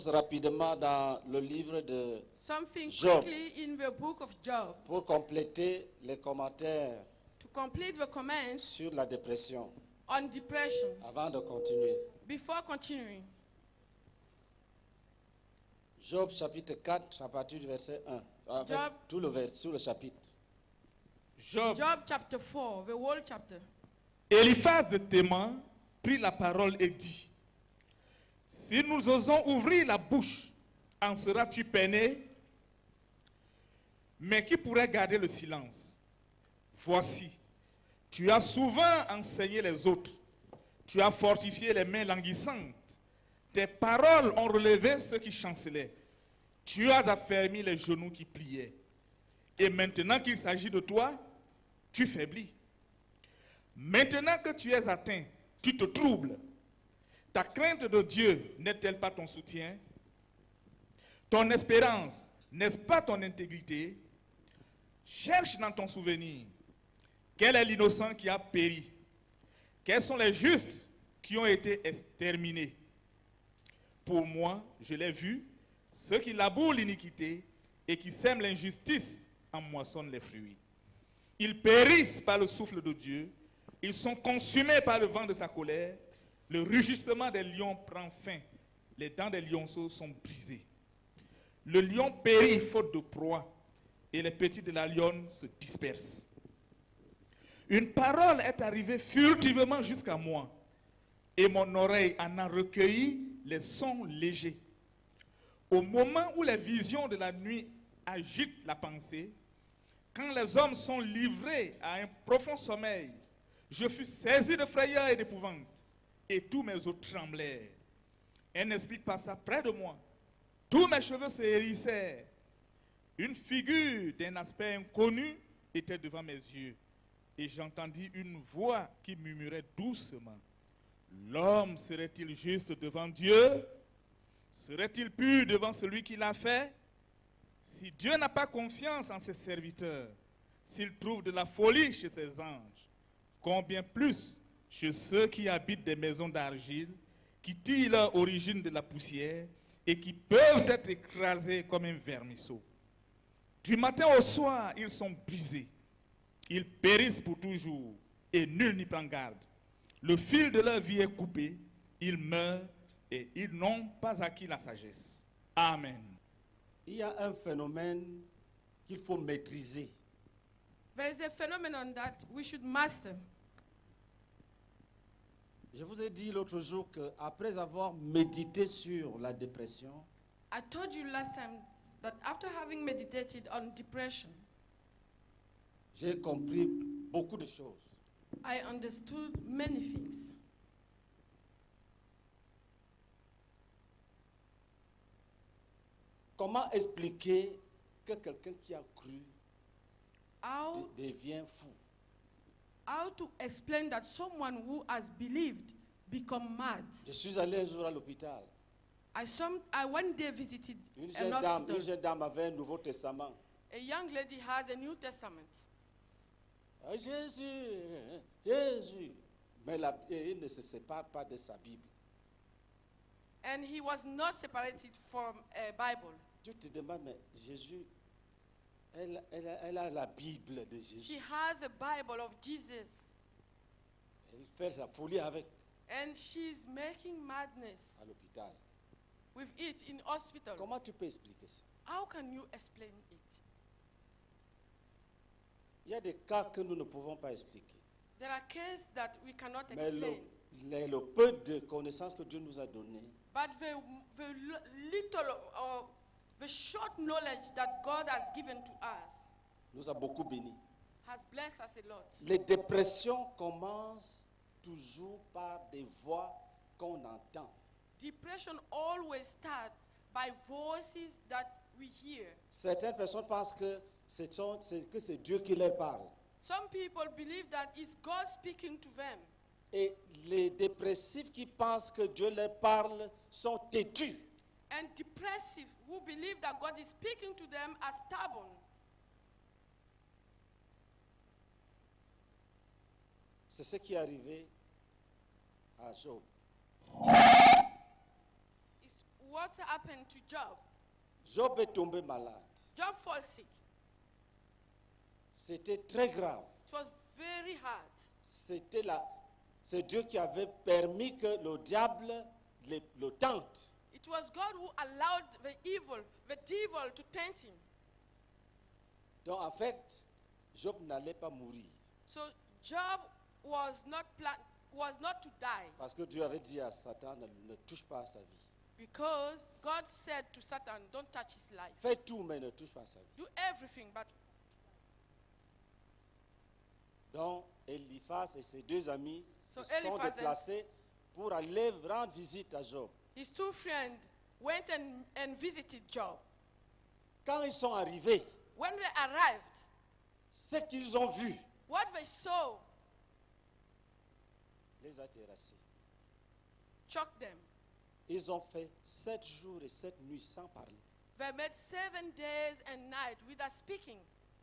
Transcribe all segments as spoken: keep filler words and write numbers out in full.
chose rapidement dans le livre de Something Job quickly in the book of Job pour compléter les commentaires to complete the comments sur la dépression on depression avant de continuer. before continuing. Job chapitre quatre à partir du verset un. Avec Job- tout le vers, tout le chapitre. Job, Job chapter four, the whole chapter. Eliphaz de Théman prit la parole et dit, si nous osons ouvrir la bouche, en seras-tu peiné? Mais qui pourrait garder le silence? Voici, tu as souvent enseigné les autres, tu as fortifié les mains languissantes, tes paroles ont relevé ceux qui chancelaient, tu as affermi les genoux qui pliaient. Et maintenant qu'il s'agit de toi, tu faiblis. Maintenant que tu es atteint, tu te troubles. Ta crainte de Dieu n'est-elle pas ton soutien? Ton espérance, n'est-ce pas ton intégrité? Cherche dans ton souvenir. Quel est l'innocent qui a péri? Quels sont les justes qui ont été exterminés? Pour moi, je l'ai vu, ceux qui labourent l'iniquité et qui sèment l'injustice en moissonnent les fruits. Ils périssent par le souffle de Dieu, ils sont consumés par le vent de sa colère, le rugissement des lions prend fin, les dents des lionceaux sont brisées. Le lion périt faute de proie, et les petits de la lionne se dispersent. Une parole est arrivée furtivement jusqu'à moi, et mon oreille en a recueilli les sons légers. Au moment où les visions de la nuit agitent la pensée, quand les hommes sont livrés à un profond sommeil, je fus saisi de frayeur et d'épouvante, et tous mes os tremblèrent. Un esprit passa près de moi, tous mes cheveux se hérissèrent. Une figure d'un aspect inconnu était devant mes yeux, et j'entendis une voix qui murmurait doucement. L'homme serait-il juste devant Dieu? Serait-il pur devant celui qui l'a fait? Si Dieu n'a pas confiance en ses serviteurs, s'il trouve de la folie chez ses anges, combien plus chez ceux qui habitent des maisons d'argile, qui tirent leur origine de la poussière et qui peuvent être écrasés comme un vermisseau. Du matin au soir, ils sont brisés. Ils périssent pour toujours et nul n'y prend garde. Le fil de leur vie est coupé, ils meurent et ils n'ont pas acquis la sagesse. Amen. Il y a un phénomène qu'il faut maîtriser. There is a phenomenon that we should master. Je vous ai dit l'autre jour qu'après avoir médité sur la dépression, I told you last time that after having meditated on depression, j'ai compris beaucoup de choses. I understood many things. Comment expliquer que quelqu'un qui a cru How, de- devient fou? how to explain that someone who has believed become mad? Je suis allé un jour à l'hôpital. I, some, I one day visited Une an jeune dame, une hospital. jeune dame avait un Nouveau Testament. A young lady has a New Testament. Ah, Jésus, Jésus. Mais la, il ne se sépare pas de sa Bible. And he was not separated from a Bible. Tu te demandes, mais Jésus, elle, elle a- elle a la Bible de She Jésus. has the Bible of Jesus. Elle fait la folie avec And she's making madness à l'hôpital. with it in hospital. Comment tu peux expliquer ça? How can you explain it? Il y a des cas que nous ne pouvons pas expliquer. There are cases that we cannot Mais le, explain. le- le peu de connaissances que Dieu nous a données, But the, the l- little or the short knowledge that God has given to us nous a beaucoup bénis. has blessed us a lot. Les dépressions commencent toujours par des voix qu'on entend. Depression always starts by voices that we hear. Certaines personnes pensent que c'est son- c'est- que c'est Dieu qui leur parle. Some people believe that it's God speaking to them. Et les dépressifs qui pensent que Dieu leur parle sont têtus. And depressive who believe that God is speaking to them are stubborn. C'est ce qui est arrivé à Job. It's what happened to Job? Job est tombé malade. Job falls sick. C'était très grave. It was very hard. C'était la, c'est Dieu qui avait permis que le diable le, le tente. It was God who allowed the evil, the devil to tempt him. Donc en fait, Job n'allait pas mourir. So Job was not plan- was not to die Parce que Dieu avait dit à Satan, ne, ne touche pas à sa vie. because God said to Satan, don't touch his life. Fais tout, mais ne touche pas à sa vie. Do everything, but Donc Eliphaz et ses deux amis So se sont Eliphaz and- déplacés pour aller rendre visite à Job. his two friends went and, and visited Job. Quand ils sont arrivés, When they arrived, ce qu'ils ont vu what they saw les a terrassés. shocked them. Ils ont fait sept jours et sept nuits sans parler. They made seven days and nights without speaking.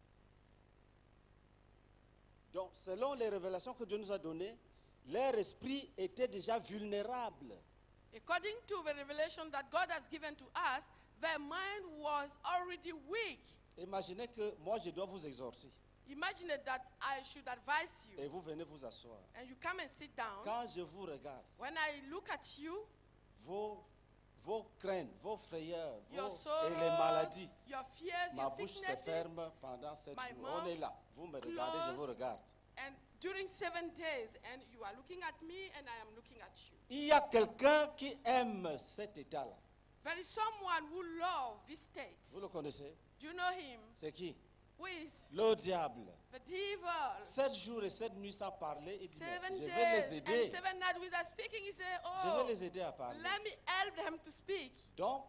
Donc, selon les révélations que Dieu nous a données, leur esprit était déjà vulnérable. According to the revelation that God has given to us, their mind was already weak. Imaginez que moi, je dois vous exhorter Imagine that I should advise you et vous venez vous asseoir. and you come and sit down. Quand je vous regarde, When I look at you, vos, vos craintes, vos frayeurs your vos, et sorrows, les maladies, your fears, ma your bouche se sicknesses, ferme pendant sept my jours. On est mouth là. Vous me regardez, je vous closed. regarde. and during seven days, and you are looking at me and I am looking at you. Il y a quelqu'un qui aime cet état-là. There is someone who loves this state. Vous le connaissez? Do you know him? C'est qui? Who is Le diable. the devil? Sept jours et sept nuits sans parler, il dit, mais Seven je vais days les and aider. seven nights without speaking. He said, Je vais oh, les aider à parler. let me help them to speak. Donc,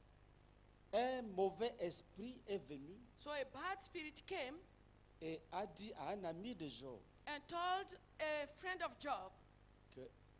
un mauvais esprit est venu So a bad spirit came et a dit à un ami de Job and told a friend of Job, que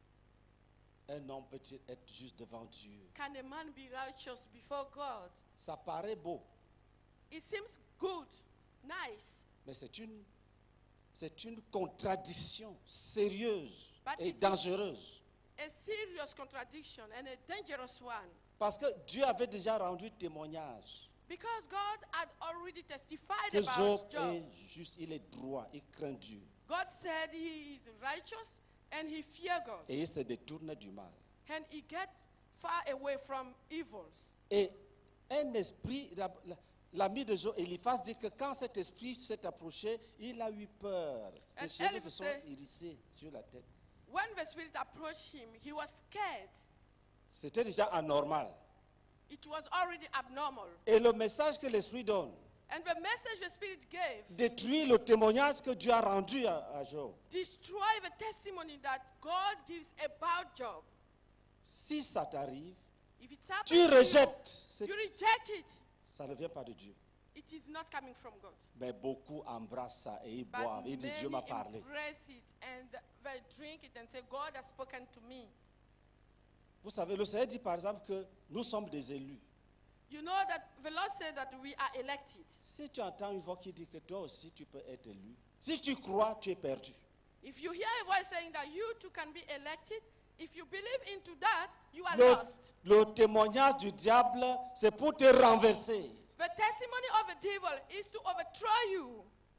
un homme peut être juste devant Dieu. can a man be righteous before God? Ça paraît beau, It seems good, nice, mais c'est une, c'est une contradiction sérieuse But et it is- dangereuse. a serious contradiction and a dangerous one. Parce que Dieu avait déjà rendu témoignage Because God had already testified que about Job Job. est juste, il est droit, il craint Dieu. God said he is righteous and he fear God. Et il se détourne du mal. And he get far away from evils. Et un esprit, la- la- l'ami de Job, Eliphaz, dit que quand cet esprit s'est approché, il a eu peur. Ses And cheveux Eliphaz se sont say- hérissés sur la tête. When the spirit approached him, he was scared. C'était déjà anormal. It was already abnormal. Et le message que l'esprit donne And the message the spirit gave détruit le témoignage que Dieu a rendu à, à Job. destroy the testimony that God gives about Job. Si ça t'arrive, If it's happened tu to you, rejettes. C'est- you reject it. Ça ne vient pas de Dieu. It is not coming from God. Mais beaucoup embrassent ça et ils But boivent. Ils disent Dieu m'a many parlé. embrace it and they drink it and say, God has spoken to me. Vous savez, le Seigneur dit par exemple que nous sommes des élus. You know that the Lord said that we are elected. Si tu entends une voix qui dit que toi aussi tu peux être élu, si tu crois, tu es perdu. If you hear a voice saying that you too can be elected, if you believe into that, you are Le, lost. le témoignage du diable, c'est pour te renverser. The testimony of the devil is to overthrow you.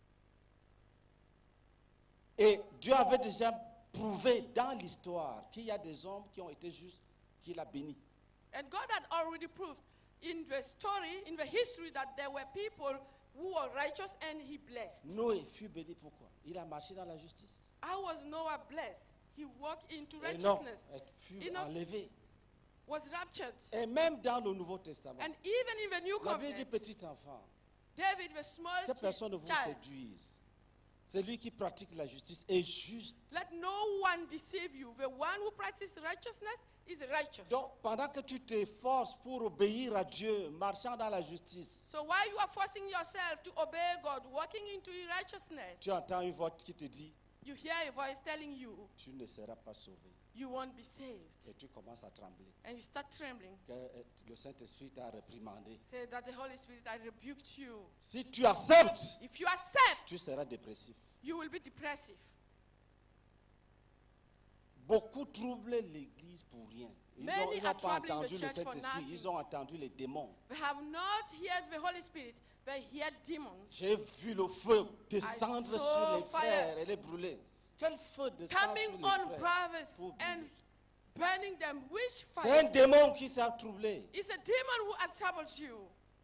Et Dieu avait déjà prouvé dans l'histoire qu'il y a des hommes qui ont été justes, qu'il a bénis. And God had already proved in the story, in the history, that there were people who were righteous and he blessed. Noé fut béni pourquoi? Il a marché dans la justice. How was Noah blessed? He walked into Et non, righteousness, fut Enoch enlevé. was raptured. Et même dans le Nouveau Testament, And even in the New la Bible dit Covenant, petit enfant, David, the small que chi- personne ne vous child, séduise. Celui qui pratique la justice est juste. let no one deceive you. The one who practices righteousness is righteous. Donc, pendant que tu t'efforces pour obéir à Dieu, marchant dans la justice, So while you are forcing yourself to obey God, walking into righteousness, tu entends une voix qui te dit, you hear a voice telling you, tu ne seras pas sauvé. you won't be saved. Et tu commences à trembler. And you start trembling. Que euh, le Saint-Esprit t'a réprimandé. Say that the Holy Spirit, I rebuked you. Si tu acceptes, If you accept, tu seras dépressif. you will be depressive. Beaucoup troublent l'Église pour rien. Ils n'ont Many ils n'ont are pas troubling the entendu le church for Saint-Esprit, nothing. ils ont entendu les démons. They have not heard the Holy Spirit, they hear demons. J'ai vu le feu descendre I sur saw les fire frères et les brûler. Quel feu descend sur Coming les on frères brothers pour and brûler. burning them. Which C'est un fire? démon qui t'a troublé. It's a demon who has troubled you.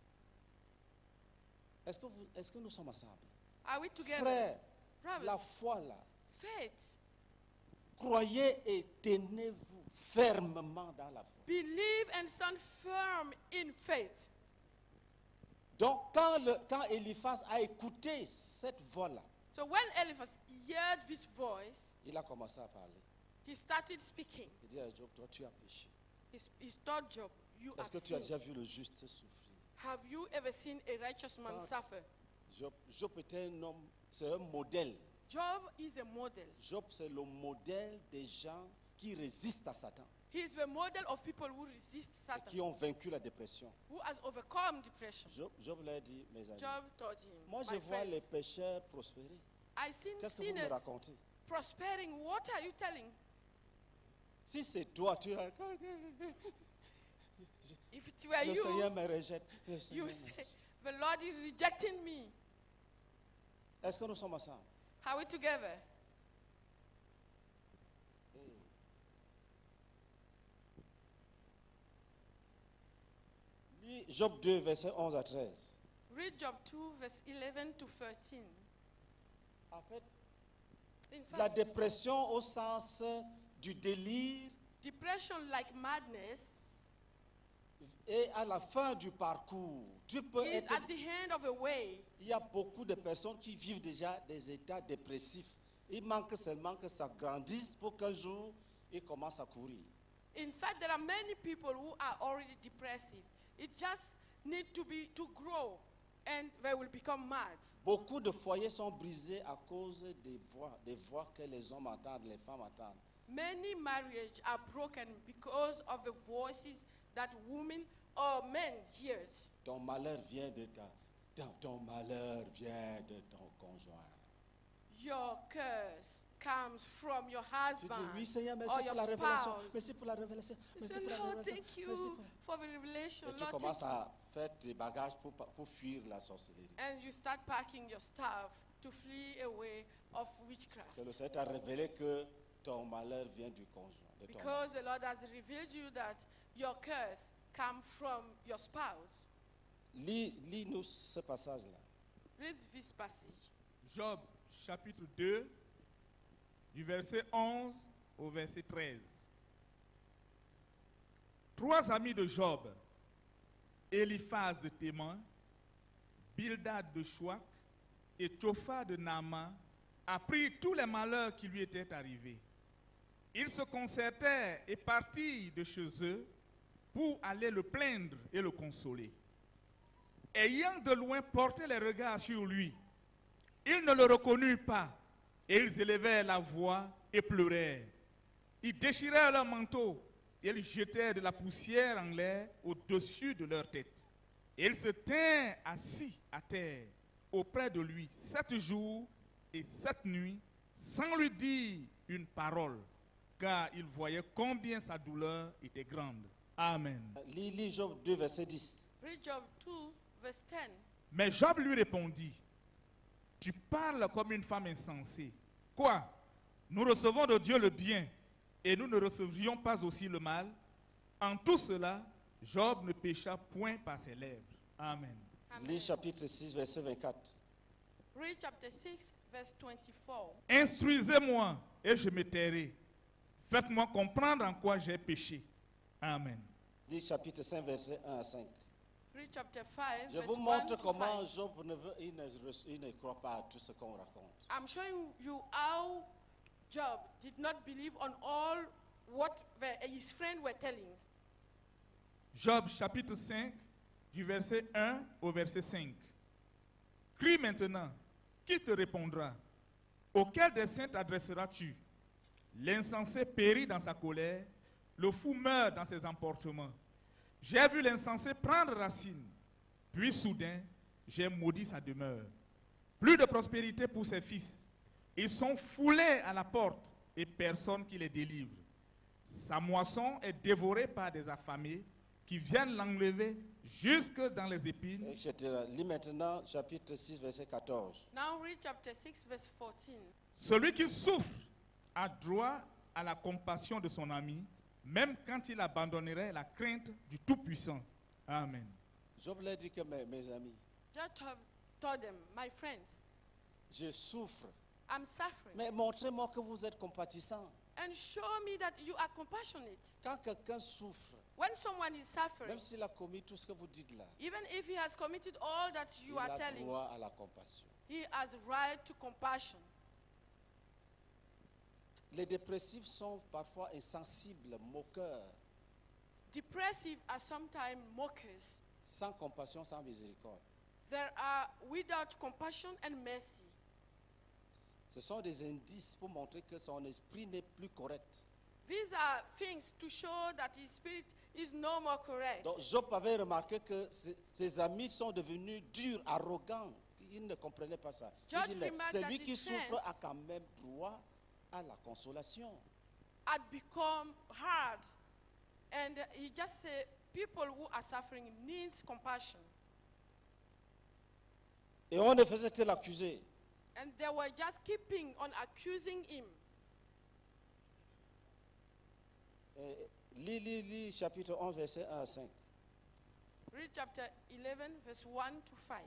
Est-ce que, vous- est-ce que nous sommes ensemble? Are we together? Frères, la Brothers, foi là, faith. croyez et tenez-vous fermement dans la foi. Believe and stand firm in faith. Donc quand, le, quand Eliphaz a écouté cette voix-là, So when Eliphaz heard this voice, il a commencé à parler. he started speaking. Il dit à Job, toi tu as péché. He, he told Job, you Est-ce have que tu as sinned. déjà vu le juste souffrir? Have you ever seen a righteous man God. suffer? Job, Job était un homme, c'est un modèle. Job is a model. Job, c'est le modèle des gens qui résistent à Satan He is the model of people who resist et Satan, qui ont vaincu la dépression. who has overcome depression. Job, Job leur dit, mes amis, Job told him, moi je my vois les friends, pécheurs prospérer. I seen Qu'est-ce que vous me sinners racontez? prospering. What are you telling? Si c'est toi, tu as... If it were Le you, Seigneur me rejette. Le you Seigneur would me say, rejette. the Lord is rejecting me. Est-ce que nous sommes ensemble? Are we together? Lis Job deux, versets onze à treize. Read Job two, verse eleven to thirteen. En fait, In la fact, dépression au sens du délire depression like madness est à la fin du parcours. Tu peux is être... at the end of a way. Il y a beaucoup de personnes qui vivent déjà des états dépressifs. Il manque seulement que ça grandisse pour qu'un jour, ils commencent à courir. In fact, there are many people who are already depressive. It just need to be to grow, and they will become mad. Beaucoup de foyers sont brisés à cause des voix, des voix que les hommes entendent, les femmes entendent. Many marriages are broken because of the voices that women or men hears. Ton malheur vient de ta, ton, ton malheur vient de ton conjoint. Your curse comes from your Tu dis, husband oui Seigneur, or merci pour your la révélation. spouse. Merci pour la révélation. You Merci say, pour la Lord, révélation. thank Merci you pour... for the revelation. Et tu Lord, thank commences you. à faire des bagages pour, pour fuir la sorcellerie. And you start packing your stuff to flee away of witchcraft. Que le Seigneur t'a révélé que ton malheur vient du conjoint. De ton mari. Because the Lord has revealed you that your curse comes from your spouse. Lis, lis-nous ce passage-là. Read this passage. Job chapitre deux, du verset onze au verset treize. Trois amis de Job, Eliphaz de Théman, Bildad de Chouac et Topha de Nama, apprirent tous les malheurs qui lui étaient arrivés. Ils se concertèrent et partirent de chez eux pour aller le plaindre et le consoler. Ayant de loin porté les regards sur lui, ils ne le reconnurent pas et ils élevèrent la voix et pleurèrent. Ils déchirèrent leur manteau et ils jetèrent de la poussière en l'air au-dessus de leur tête. Et ils se tinrent assis à terre auprès de lui sept jours et sept nuits sans lui dire une parole, car ils voyaient combien sa douleur était grande. Amen. Lis, lis Job deux, verset dix. Read Job two, verse ten. Mais Job lui répondit, tu parles comme une femme insensée. Quoi? Nous recevons de Dieu le bien et nous ne recevrions pas aussi le mal? En tout cela, Job ne pécha point par ses lèvres. Amen. Amen. Lis chapitre six, verset vingt-quatre. Read chapter six, verse twenty-four. Instruisez-moi et je me tairai. Faites-moi comprendre en quoi j'ai péché. Amen. Lis chapitre cinq, verset un à cinq. Read chapter five, Je verse vous one montre to comment five. Job ne, veut, il ne, re- il ne croit pas à tout ce qu'on raconte. I'm showing you how Job did not believe on all what the, his friends were telling. Job chapitre cinq, du verset un au verset cinq. Crie maintenant, qui te répondra? Auquel des saints t'adresseras-tu? L'insensé périt dans sa colère, le fou meurt dans ses emportements. J'ai vu l'insensé prendre racine, puis soudain, j'ai maudit sa demeure. Plus de prospérité pour ses fils. Ils sont foulés à la porte et personne qui les délivre. Sa moisson est dévorée par des affamés qui viennent l'enlever jusque dans les épines. et cetera. Lis maintenant chapitre six, verset quatorze. Now read chapter six, verse fourteen. Celui qui souffre a droit à la compassion de son ami, même quand il abandonnerait la crainte du Tout-Puissant. Amen. Job leur dit que mes, mes amis, Job told, told them, my friends, je souffre, I'm suffering. mais montrez-moi que vous êtes compatissants. And show me that you are compassionate. Quand quelqu'un souffre, When someone is suffering, même s'il a commis tout ce que vous dites là, even if he has committed all that you il are a telling, droit à la compassion. he has right to compassion. Les dépressifs sont parfois insensibles, moqueurs, Depressive are sometimes mockers. sans compassion, sans miséricorde. There are without compassion and mercy. Ce sont des indices pour montrer que son esprit n'est plus correct. These are things to show that his spirit is no more correct. Donc Job avait remarqué que ses, ses amis sont devenus durs, arrogants. Il ne comprenait pas ça. Il George dit, mais remarked celui that qui his souffre friends- a quand même droit à la consolation. Had become hard. And uh, he just said, people who are suffering needs compassion. Et on ne faisait que l'accuser. And they were just keeping on accusing him. Et Lis, lis, lis, chapitre onze, verset un à cinq. Read chapter eleven, verse one to five.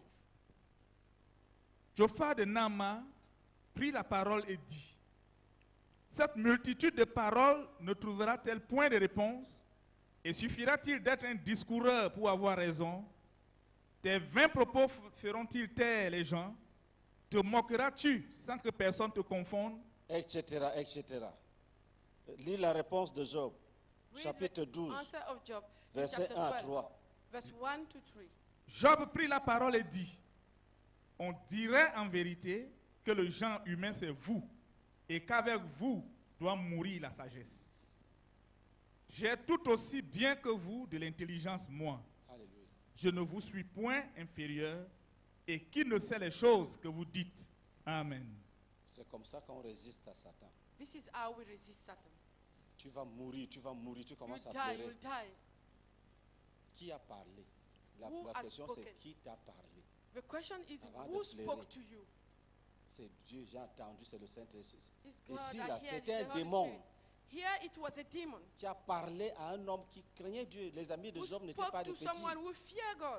Jopha de Nama prit la parole et dit, cette multitude de paroles ne trouvera-t-elle point de réponse? Et suffira-t-il d'être un discoureur pour avoir raison? Tes vains propos f- feront-ils taire les gens? Te moqueras-tu sans que personne te confonde? Etc., et cetera. Lis la réponse de Job, Read chapitre the douze, answer of Job, in verset chapter un à twelve, trois. verse one to three. Job prit la parole et dit, on dirait en vérité que le genre humain c'est vous, et qu'avec vous doit mourir la sagesse. J'ai tout aussi bien que vous de l'intelligence, moi. Alléluia. Je ne vous suis point inférieur, et qui ne sait les choses que vous dites? Amen. C'est comme ça qu'on résiste à Satan. This is how we resist Satan. Tu vas mourir, tu vas mourir, tu You commences à die, pleurer. you'll die. Qui a parlé? La, Who la has question c'est spoken? qui t'a parlé? The question is, Avant who de spoke pleurer. to you? C'est Dieu, j'ai entendu, c'est le Saint-Esprit. It's God Ici, that là, heard, c'était it's un the Holy démon Spirit. Here it was a demon qui a parlé à un homme qui craignait Dieu. Les amis de who Job n'étaient spoke pas des to petits. someone who fear God.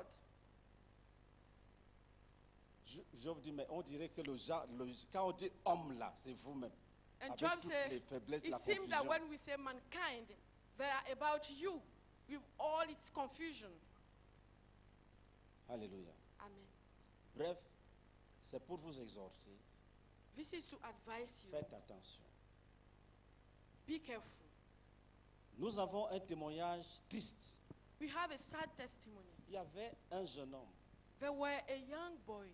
Jo- Job dit, mais on dirait que le genre, le- quand on dit homme là, c'est vous-même. And Avec Job toutes said, les faiblesses, it la seems that confusion. when we say mankind, they are about you with all its confusion. Alléluia. Amen. Bref, c'est pour vous exhorter. This is to advise you. Faites attention. Be careful. Nous avons un témoignage triste. We have a sad testimony. Il y avait un jeune homme There were a young boy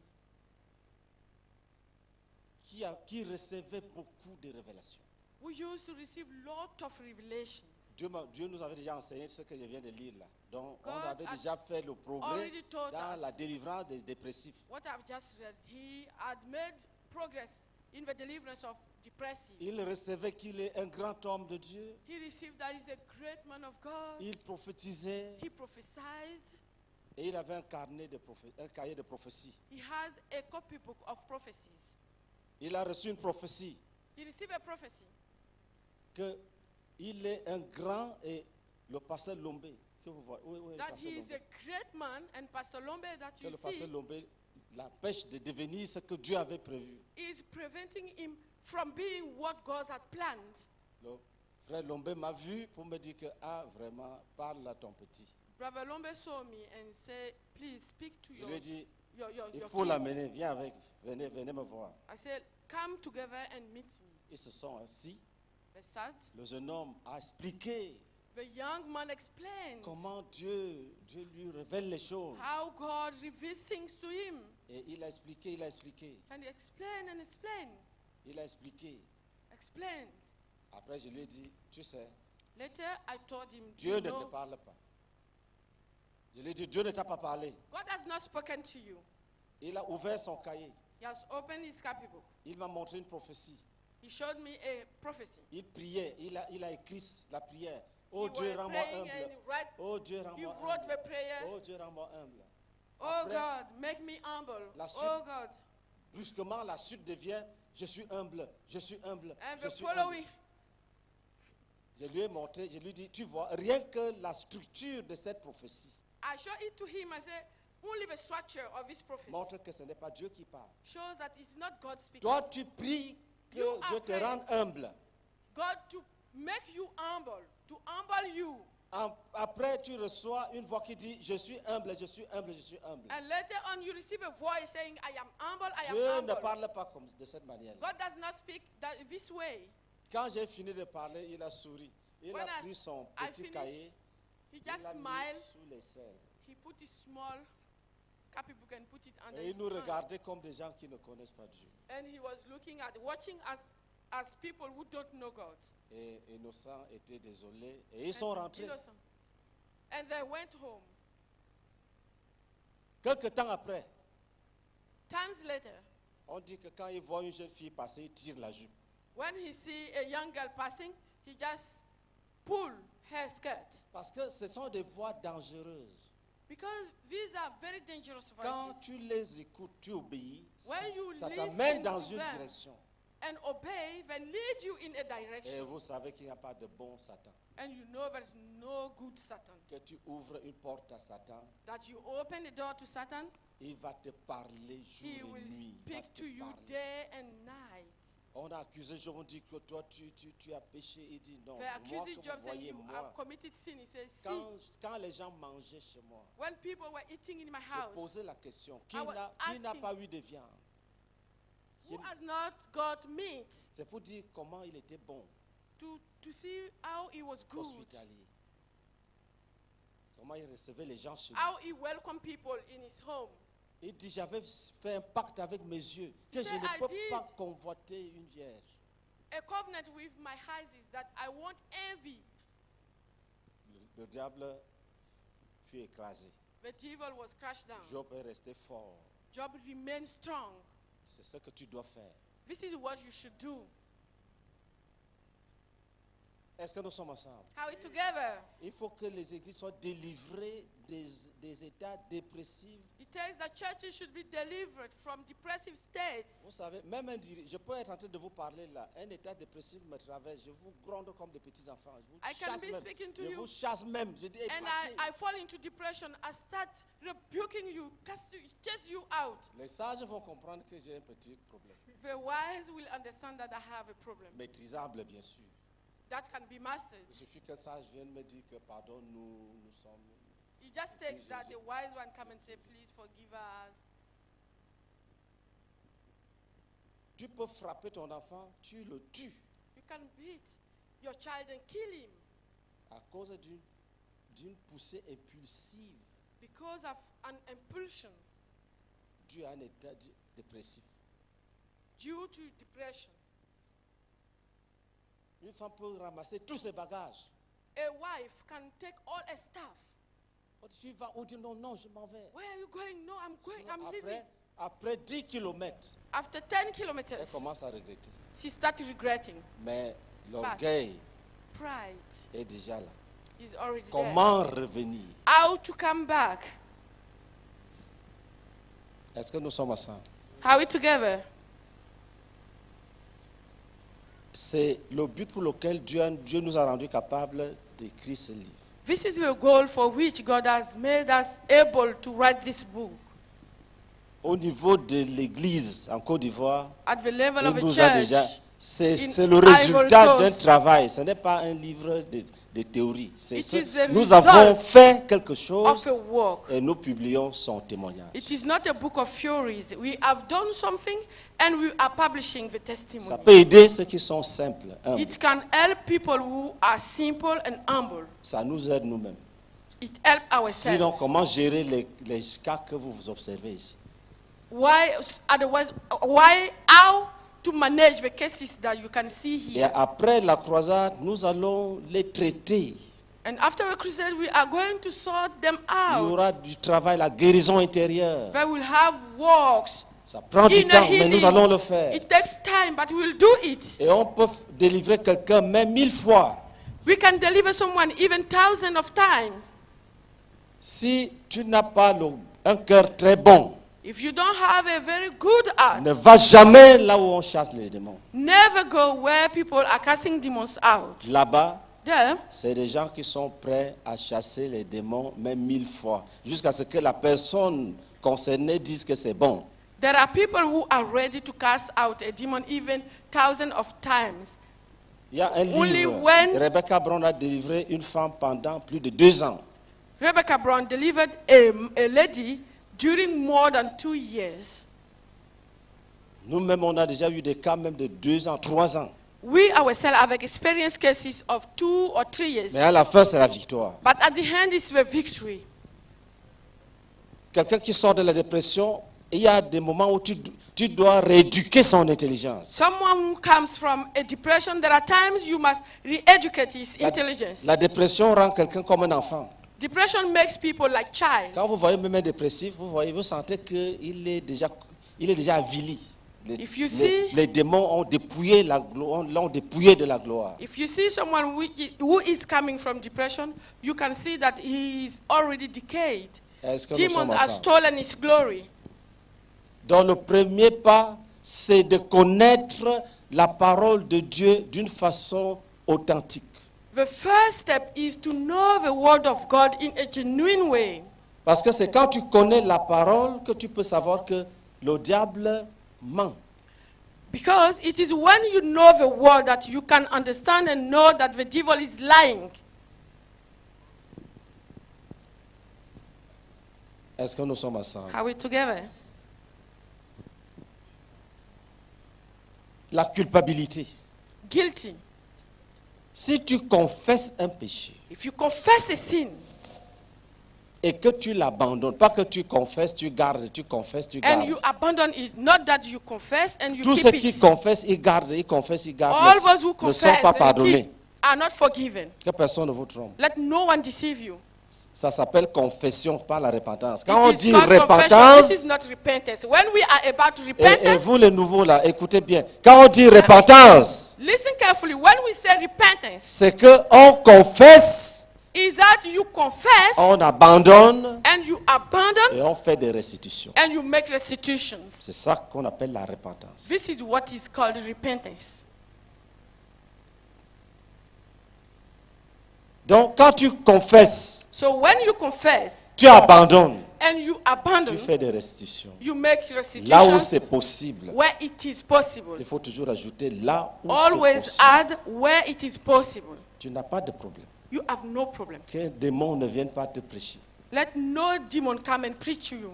qui, a- qui recevait beaucoup de révélations. who used to receive lot of revelations. Dieu, m'a- Dieu nous avait déjà enseigné ce que je viens de lire là. Donc, on God avait had déjà fait le progrès already told dans us. la délivrance des dépressifs. What I've just read, he had made progress in the deliverance of depressive. Il recevait qu'il est un grand homme de Dieu. He received that he's a great man of God. Il prophétisait He prophesied. et il avait un, carnet de prophé- un cahier de prophétie. He has a copybook of prophecies. Il a reçu une prophétie He received a prophecy qu'il est un grand et le pasteur Lombé, que vous voyez, oui, oui, le That pasteur he is a Lombé, great man, and Pastor Lombe that que you le pasteur see Lombé l'empêche de devenir ce que Dieu avait prévu. is preventing him from being what God had planned. Le frère Lombé m'a vu pour me dire que, ah, vraiment, parle à ton petit. Brother Lombe saw me and said, please speak to Je your, lui ai dit, your, your, il your faut kids. l'amener, viens avec, venez, venez me voir. I said, come together and meet me. Ils se sont assis. They sat. Le jeune homme a expliqué The young man explained comment Dieu, Dieu lui révèle les choses. how God reveals things to him. Et il a expliqué, il a expliqué, And he explained and explained, il a expliqué. explained. Après, je lui ai dit, tu sais, Later, I told him, "Do Dieu you ne know, te parle pas. Je lui ai dit, Dieu ne t'a pas parlé. God has not spoken to you. Il a ouvert son cahier. He has opened his copybook. Il m'a montré une prophétie. He showed me a prophecy. Il priait, il a, il a écrit la prière. Oh He Dieu, was rends-moi praying and humble. he write, Oh Dieu, he rends-moi wrote humble. the prayer. Oh Dieu, rends-moi humble. Oh Après, God, make me humble. La suite. Oh God. brusquement, la suite devient je suis humble, je suis humble, And je the suis humble. following, Je lui ai montré, je lui ai dit, tu vois, rien que la structure de cette prophétie I showed it to him. I said, only the structure of his prophecy montre que ce n'est pas Dieu qui parle. shows that it's not God speaking. Toi, tu pries que You are Dieu te praying. rende humble. God to make you humble, to humble you. En- Après, tu reçois une voix qui dit, je suis humble, je suis humble, je suis humble. And later on, you receive a voice saying, I am humble, I am Dieu ne humble. parle pas comme, de cette manière. God does not speak that, this way. Quand j'ai fini de parler, il a souri. Il When a I- pris son I petit finished, cahier, He il just l'a mis smiled. sous les selles. He put his small copybook and put it under Et his il nous arm. regardait comme des gens qui ne connaissent pas Dieu. And he was looking at, watching us as people who don't know God. Et Innocent était désolé. Et ils sont And rentrés. innocent. And they went home. Quelque temps après, Times later, on dit que quand il voit une jeune fille passer, il tire la jupe. when he see a young girl passing, he just pull her skirt. Parce que ce sont des voix dangereuses. Because these are very dangerous Quand voices. tu les écoutes, tu obéis, When you ça listen t'amène dans to une them direction. and obey, they lead you in a Et direction. vous savez qu'il n'y a pas de bon Satan. And you know there's no good Satan. Que tu ouvres une porte à Satan, That you open the door to Satan, il va te parler jour he et will nuit. Il va speak te to you parler. day and night. On a accusé Job, on dit que toi tu, tu, tu as péché. Il dit non, They moi accused que Job vous saying voyez, you moi, have committed sin. He says, see, quand, quand les gens mangeaient chez moi, when people were eating in my j'ai house, posé la question, qui I was n'a qui n'a asking, pas eu de viande? who has not got meat, C'est pour dire comment il était bon, to, to see how he was good, hospitalier. Comment il recevait les gens chez lui. how he welcomed people in his home. Il dit, j'avais fait un pacte avec mes yeux que He je said, ne "I peux did." pas convoiter une vierge. A covenant with my eyes is that I won't envy. Le, le diable fut écrasé. The devil was crushed down. Job est resté fort. Job remained strong. C'est ce que tu dois faire. This is what you should do. Est-ce que nous sommes ensemble? How it together? Il faut que les églises soient délivrées des, des états dépressifs. It tells that churches should be delivered from depressive states. Vous savez, même un diri- je peux être en train de vous parler là. Un état dépressif me traverse. Je vous gronde comme des petits enfants. Je vous I can chasse be même. speaking to Je you. vous chasse même. Je dis, hey, And partez. I, I fall into depression. I start rebuking you, cast you, chase you out. Les sages vont comprendre que j'ai un petit problème. The wise will understand that I have a problem. Maîtrisable, bien sûr. That can be mastered. Il suffit qu'un sage vienne me dire que pardon, nous, nous sommes. It just takes that the wise one come and say, please forgive us. Tu peux frapper ton enfant, tu le tues You can beat your child and kill him à cause d'une d'une poussée impulsive because of an impulsion due à un état di- dépressif. due to depression. Une femme peut ramasser tous ses bagages. A wife can take all her stuff. Oh, tu vas où? Dit non, non, je m'en vais. Where are you going? No, I'm going. I'm Après, leaving. après dix kilomètres, After ten elle kilometers, commence à regretter. she started regretting. Mais l'orgueil Pride est déjà là. is already there. Comment revenir? How to come back? Est-ce que nous sommes ensemble? How we together? C'est le but pour lequel Dieu, Dieu nous a rendu capables d'écrire ce livre. This is the goal for which God has made us able to write this book. Au niveau de l'Église en Côte d'Ivoire, At the level il of a nous a déjà. church, C'est in c'est le Ivory résultat d'un Coast. travail. Ce n'est pas un livre de, de théorie. C'est It ce- is the nous result avons fait quelque chose of a work. et nous publions son témoignage. It is not a book of theories. We have done something and we are publishing the Ça testimony. peut aider ceux qui sont simples, humbles. It can help people who are simple and humble. Ça nous aide nous-mêmes. It helps ourselves. Sinon, comment gérer les, les cas que vous vous observez ici? Why, otherwise, why, how to manage the cases that you can see Et here? après la croisade, nous allons les traiter. And after the crusade, we are going to sort them Il y out. aura du travail, la guérison intérieure. They will have works Ça prend du Inner temps, mais healing. nous allons le faire. It takes time, but we'll do it. Et on peut f- délivrer quelqu'un même mille fois. We can deliver someone even thousands of times. Si tu n'as pas le- un cœur très bon, If you don't have a very good heart, ne va jamais là où on chasse les démons. never go where people are casting demons out. Là-bas, There, c'est des gens qui sont prêts à chasser les démons même mille fois, jusqu'à ce que la personne concernée dise que c'est bon. there are people who are ready to cast out a demon even thousands of times. Il y a un Only livre, when- Rebecca Brown a délivré une femme pendant plus de deux ans. Rebecca Brown delivered a, a lady during more than two years. Nous-mêmes, on a déjà eu des cas même de deux ans, trois ans. We ourselves have experienced cases of two or three years. Mais à la fin, c'est la victoire. But at the end, it's the victory. Quelqu'un qui sort de la dépression, il y a des moments où tu, tu dois rééduquer son intelligence. Someone who comes from a depression, there are times you must re-educate his La, intelligence. la dépression rend quelqu'un comme un enfant. Depression makes people like Quand vous child. voyez même un dépressif, vous voyez, vous sentez qu'il est déjà, il est déjà avili. Les, If you les- see- les démons ont dépouillé, la glo- l'ont dépouillé de la gloire. If you see someone who i- who is coming from depression, you can see that he is already decayed. Est-ce que nous Demons sommes have ensemble? stolen his glory. Donc le premier pas, c'est de connaître la parole de Dieu d'une façon authentique. The first step is to know the word of God in a genuine way. Parce que c'est quand tu connais la parole que tu peux savoir que le diable ment. Because it is when you know the word that you can understand and know that the devil is lying. Est-ce que nous sommes ensemble? Are we together? La culpabilité. Guilty. Si tu confesses un péché If you confess a sin et que tu l'abandonnes, pas que tu confesses, tu gardes, tu confesses, tu and gardes. you abandon it, not that you confess and you Tous ceux keep qui it. confessent, ils gardent, ils confessent, ils gardent, All ne- those who ne confess sont pas and pardonnés. keep are not forgiven. Que personne ne vous trompe. Let no one deceive you. Ça s'appelle confession, pas la repentance. It Quand on is dit called confession. repentance, This is not repentance. When we are about et, et repentance, vous les nouveaux là, écoutez bien. Quand on dit repentance, listen carefully. When we say repentance, c'est que on confesse, is that you confess on abandonne and you abandon et on fait des restitutions. and you make restitutions. C'est ça qu'on appelle la repentance. This is what is called repentance. Donc quand tu confesses, So when you confess tu abandonnes, and you tu abandon, fais des restitutions. you make Là où restitutions c'est possible, where it is possible. il faut toujours ajouter là où c'est Always possible. add where it is possible. Tu n'as pas de problème. You have no problem. Qu'un démon ne vienne pas te prêcher. Let no demon come and preach to you.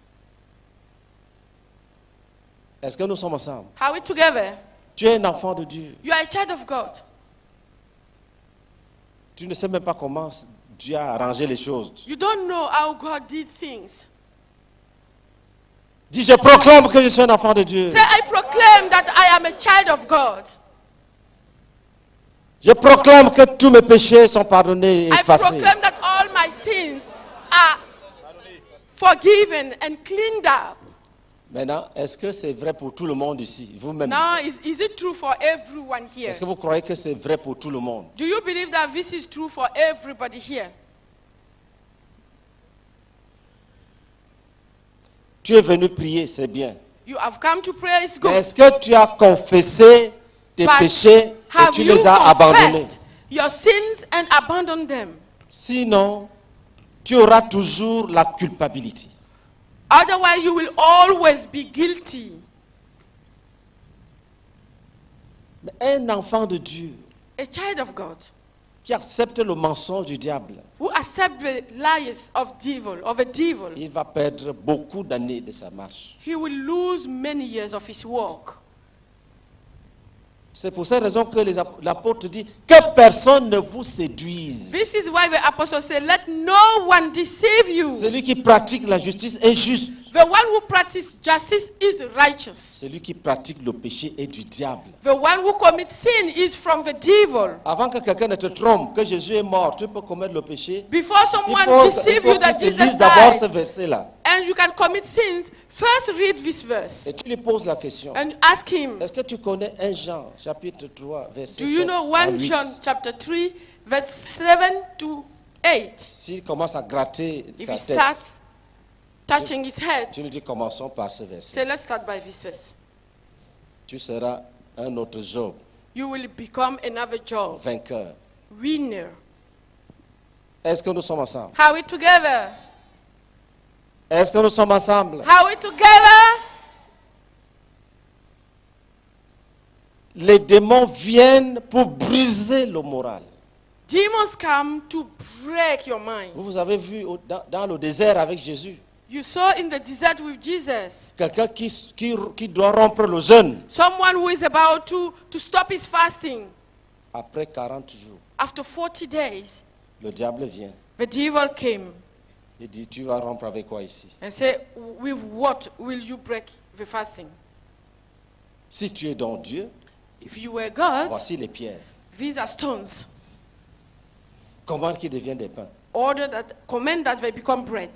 Est-ce que nous sommes ensemble? Are we together? Tu es un enfant de Dieu. You are a child of God. Tu ne sais même pas comment Dieu a arrangé les choses. You don't know how God did things. Dis, je proclame que je suis un enfant de Dieu. Say, I proclaim that I am a child of God. Je proclame que tous mes péchés sont pardonnés et I effacés. proclaim that all my sins are forgiven and cleaned up. Maintenant, est-ce que c'est vrai pour tout le monde ici, vous-même? Now, is, is it true for everyone here? Est-ce que vous croyez que c'est vrai pour tout le monde? Do you believe that this is true for everybody here? Tu es venu prier, c'est bien. You have come to pray, it's Mais good. est-ce que tu as confessé tes But péchés et have tu you les as abandonnés? confessed your sins and abandoned them? Sinon, tu auras toujours la culpabilité. Otherwise, you will always be guilty. Mais un enfant de Dieu A child of God qui accepte le mensonge du diable, who accepts the lies of devil, of a devil, il va perdre beaucoup d'années de sa marche. he will lose many years of his walk. C'est pour cette raison que les ap- l'apôtre dit que personne ne vous séduise. This is why the apostle said, let no one deceive you. Celui qui pratique la justice est juste. The one who practices justice is righteous. Celui qui pratique le péché est du diable. The one who commits sin is from the devil. Avant que quelqu'un ne te trompe, que Jésus est mort, tu peux commettre le péché. Before Il someone faut, il deceive faut you that qu'il te Jesus lise d'abord ce died verset-là. and you can commit sins, first read this verse Et tu lui poses la question. and ask him, Est-ce que tu connais un Jean, chapitre trois, verset do you sept know à First huit? John chapter three, verse seven to eight? S'il commence à gratter If sa he tête, starts touching his head, tu lui dis commençons par ce verset. say, let's start by this verse. Tu seras un autre Job, You will become another Job, vainqueur. winner. Est-ce que nous sommes ensemble? Are we together? Est-ce que nous sommes ensemble? Are we together? Les démons viennent pour briser le moral. Demons come to break your mind. Vous, vous avez vu au- dans, dans le désert avec Jésus, You saw in the desert with Jesus, quelqu'un qui, qui, qui doit rompre le jeûne someone who is about to, to stop his fasting. après quarante jours. After forty days, Le diable vient the devil came et dit, tu vas rompre avec quoi ici? and said, with what will you break the fasting? Si tu es donc Dieu, If you were God, voici les pierres. these are stones. Comment qu'ils deviennent des pains? Order that, command that they become bread.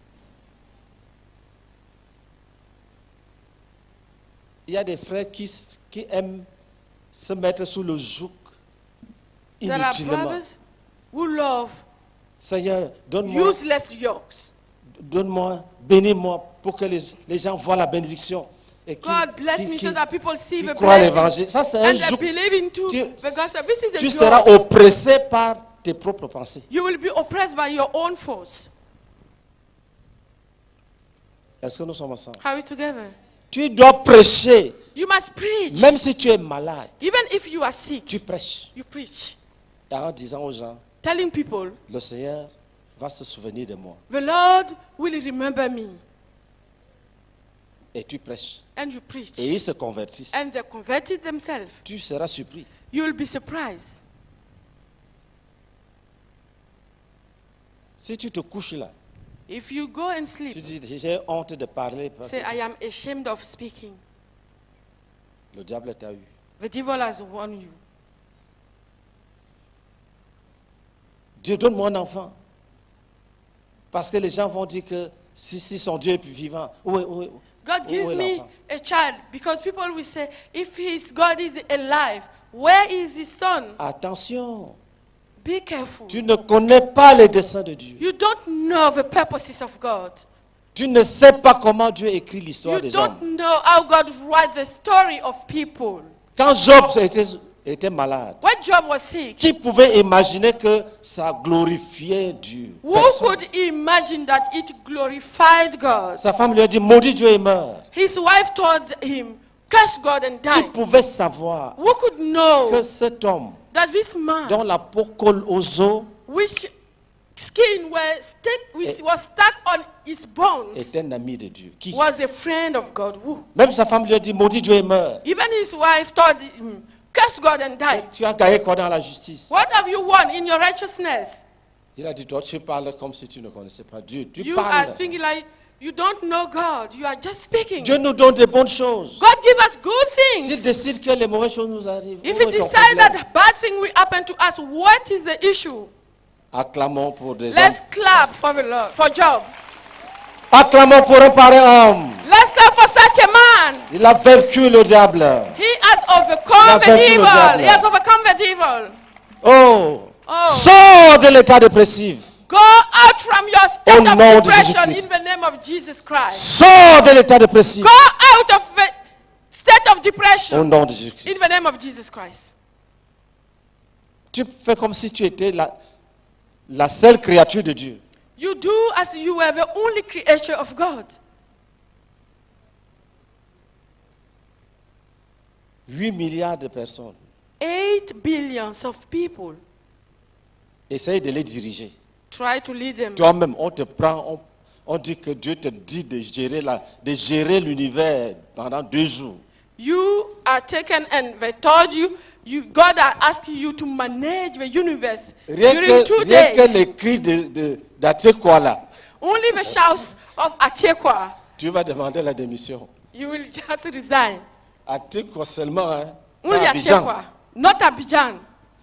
Il y a des frères qui, s- qui aiment se mettre sous le joug There are inutilement. brothers who love Seigneur, donne-moi, useless yokes. donne-moi, bénis-moi pour que les, les gens voient la bénédiction. Et qui, God bless qui- me qui- so that people see qui the croient à blessing l'évangile. Ça, c'est un and they joug. believe into Tu, the gospel. This is a tu joke. seras oppressé par tes propres pensées. You will be oppressed by your own thoughts. Est-ce que nous sommes ensemble? Are we together? Tu dois prêcher, You must preach. même si tu es malade. Even if you are sick, Tu prêches. you preach. Et en disant aux gens, Telling people, le Seigneur va se souvenir de moi. the Lord will remember me. Et tu prêches. And you preach. Et ils se convertissent. And they converted themselves. Tu seras surpris. You will be surprised. Si tu te couches là, If you go and tu sleep, dis, j'ai honte de parler. parce say, que I am ashamed of speaking. Le diable t'a eu. The devil has won you. Dieu, donne-moi un enfant. Parce que les gens vont dire que si, si son Dieu est vivant, où est, où est- God, où give est me l'enfant? a child. Because people will say, if his God is alive, where is his son? Attention, Be careful. tu ne connais pas les desseins de Dieu. You don't know the purposes of God. Tu ne sais pas comment Dieu écrit l'histoire You des don't hommes. know how God writes the story of people. Quand Job était, était malade, When Job was sick, qui pouvait imaginer que ça glorifiait Dieu? who Personne. could imagine that it glorified God? Sa femme lui a dit, maudit Dieu et meurt. His wife told him, curse God and Qui die. pouvait savoir Who could know que cet homme, that this man, dont la peau colle aux os, which skin were stick, which Eh. was stuck on his bones, est un ami de Dieu? Qui? was a friend of God? Who? Même sa femme lui a dit, maudit Dieu et meurt. Even his wife told him, curse God and die. Tu as gagné quoi dans la justice? What have you won in your righteousness? Il a dit, toi, tu parles comme si tu ne connaissais pas Dieu. Tu You are parles. speaking like you don't know God. You are just speaking. Dieu nous donne des bonnes choses. God give us good S'il things. décide que les mauvaises choses nous arrivent, If où He est ton decide problème? that bad thing will happen to us, what is the issue? Acclamons pour des Let's hommes. clap for the Lord, for Job. Acclamons pour un pareil homme. Let's clap for such a man. Il a vaincu le diable. He has overcome the Il a vaincu le devil. diable. He has overcome the devil. Oh, Oh. sors de l'état dépressif. Go out from your state Au of nom de depression in Jésus-Christ. the name of Jesus Christ. Sors de l'état dépressif. Go out of the state of Au depression nom de in Jésus-Christ. the name of Jesus Christ. Tu fais comme si tu étais la, la seule créature de Dieu. You do as you were the only creature of God. huit milliards de personnes. Eight billions of people Essaye de les diriger. try to lead them. Toi-même, on te prend, on, on dit que Dieu te dit de gérer la- de gérer l'univers pendant deux jours. You are taken and they told you, you God are asking you to manage the universe Rien during que, two rien que days. les cris de, de, d'Atekoa là, Only the shouts of Atekwa. Tu vas demander la démission. You will just resign. À Tikwa seulement, hein. Uli Pas ya Abidjan. Tekwa, not Abidjan.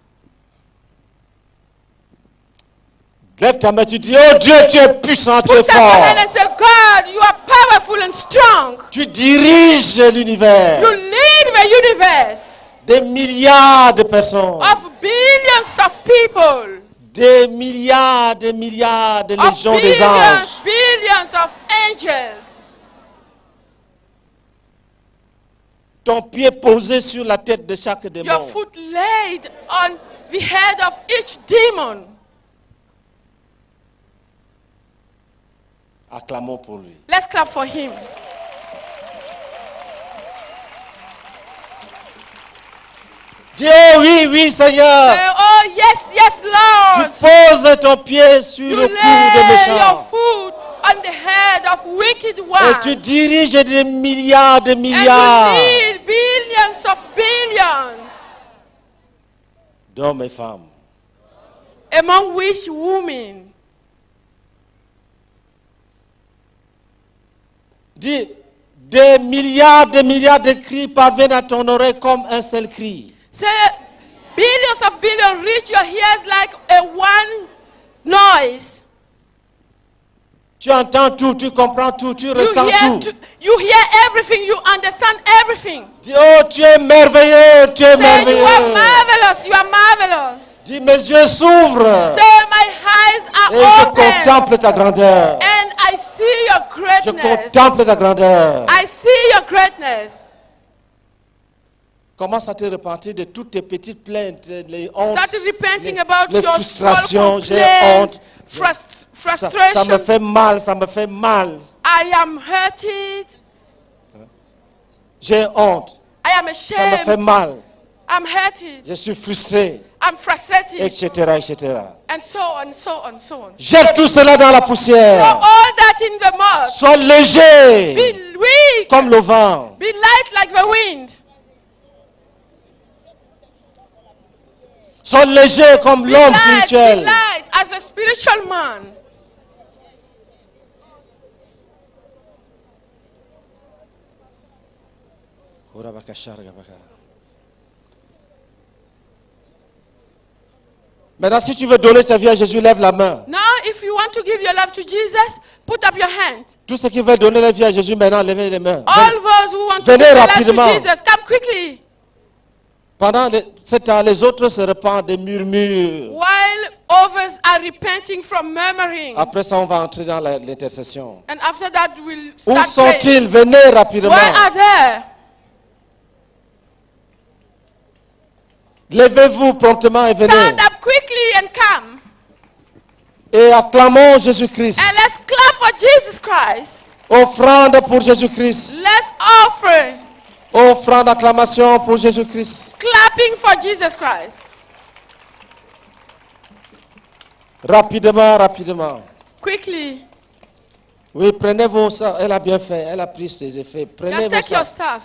Lève ta main, tu dis, oh Dieu, tu es puissant, tu es Put up your hand fort. and say, God, you are powerful and strong. Tu diriges l'univers. You lead the universe Des milliards de personnes. of billions of people. Des milliards, des milliards de Of légions des billions, anges. billions of angels. Ton pied posé sur la tête de chaque Your démon. foot laid on the head of each demon. Acclamons pour lui. Let's clap for him. Dis, oh oui, oui, Seigneur. Say, oh, yes, yes, Tu Lord. poses ton pied sur You le cou des lay your méchants. foot on the head of wicked Et ones. tu diriges des milliards de And milliards you lead billions of billions. d'hommes et femmes. Among which women? Dis, des milliards de milliards de cris parviennent à ton oreille comme un seul cri. Say, billions of billions reach your ears like a one noise. Tu entends tout, tu comprends tout, tu You ressens hear, tout. to- you hear everything, you understand everything. Dis, oh, tu es merveilleux, tu es Say, you are merveilleux. marvelous, you are marvelous. Dis, mes yeux s'ouvrent Say, my eyes et je are contemple open. ta grandeur. And I see your Je greatness. contemple ta grandeur. I see your greatness. Commence à te repentir de toutes tes petites plaintes, les hontes, Start repenting les, about les your frustrations. small J'ai complaints, honte. frust- Ça, ça frustration. me fait mal, ça me fait mal. I am hurted. J'ai honte, I am ça me fait ashamed. mal. I'm hurted. Je suis frustré, I'm frustrated. et cetera, et cetera. And so on, so on, so on. Jette tout cela dans la Throw poussière. all that in the mud. Sois léger, Be weak. comme le vent. Be light like the wind. Sois léger comme Be l'homme light, be spirituel. light as a spiritual man. Maintenant, si tu veux donner ta vie à Jésus, lève la main. Now, if you want to give your life to Jesus, put up your hand. Tous ceux qui veulent donner la vie à Jésus, maintenant, levez les mains. All those who want to Venez give their life rapidement. to Jesus, come quickly. Pendant le- ce temps, les autres se répandent des murmures. While others are repenting from murmuring. Après ça, on va entrer dans la- l'intercession. And after that, we'll Où start praying. sont-ils? Venez rapidement. Where are they? Levez-vous promptement et venez. Stand up quickly and come. Et acclamons Jésus-Christ. And let's clap for Jesus Christ. Offrande pour Jésus-Christ. Let's offer Offrande d'acclamation pour Jésus-Christ. clapping for Jesus Christ. Rapidement, rapidement. Quickly. Oui, prenez vos sacs. Elle a bien fait. Elle a pris ses effets. Prenez Just vos take your sacs. stuff.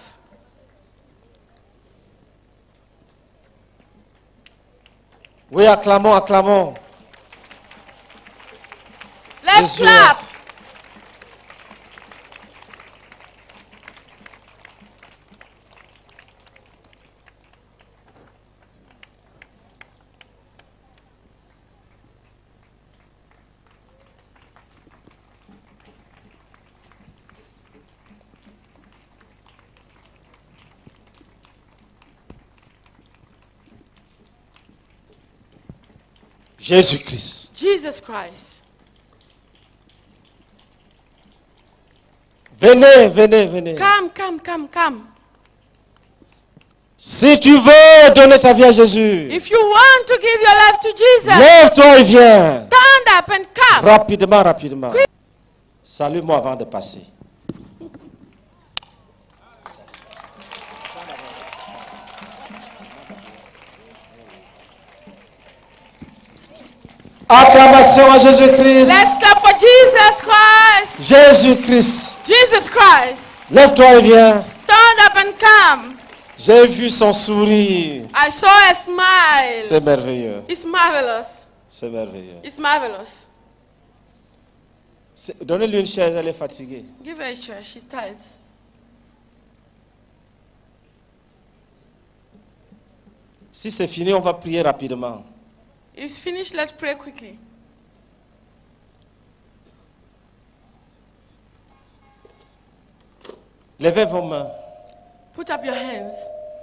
Oui, acclamons, acclamons. Let's Jésus clap. est- Jésus-Christ. Jesus Christ. Venez, venez, venez. Come, come, come, come. Si tu veux donner ta vie à Jésus, If you want to give your life to Jesus, lève-toi et viens. stand up and come. Rapidement, rapidement. Salue-moi avant de passer. Acclamation à Jésus-Christ. Let's clap for Jesus Christ. Jésus-Christ. Jesus Christ. Lève-toi et viens. Stand up and come. J'ai vu son sourire. I saw a smile. C'est merveilleux. It's marvelous. C'est merveilleux. It's marvelous. C'est- Donnez-lui une chaise, elle est fatiguée. Give her a chair. She's tired. Si c'est fini, on va prier rapidement. It's finished. Let's pray quickly. Levez vos mains. Put up your hands.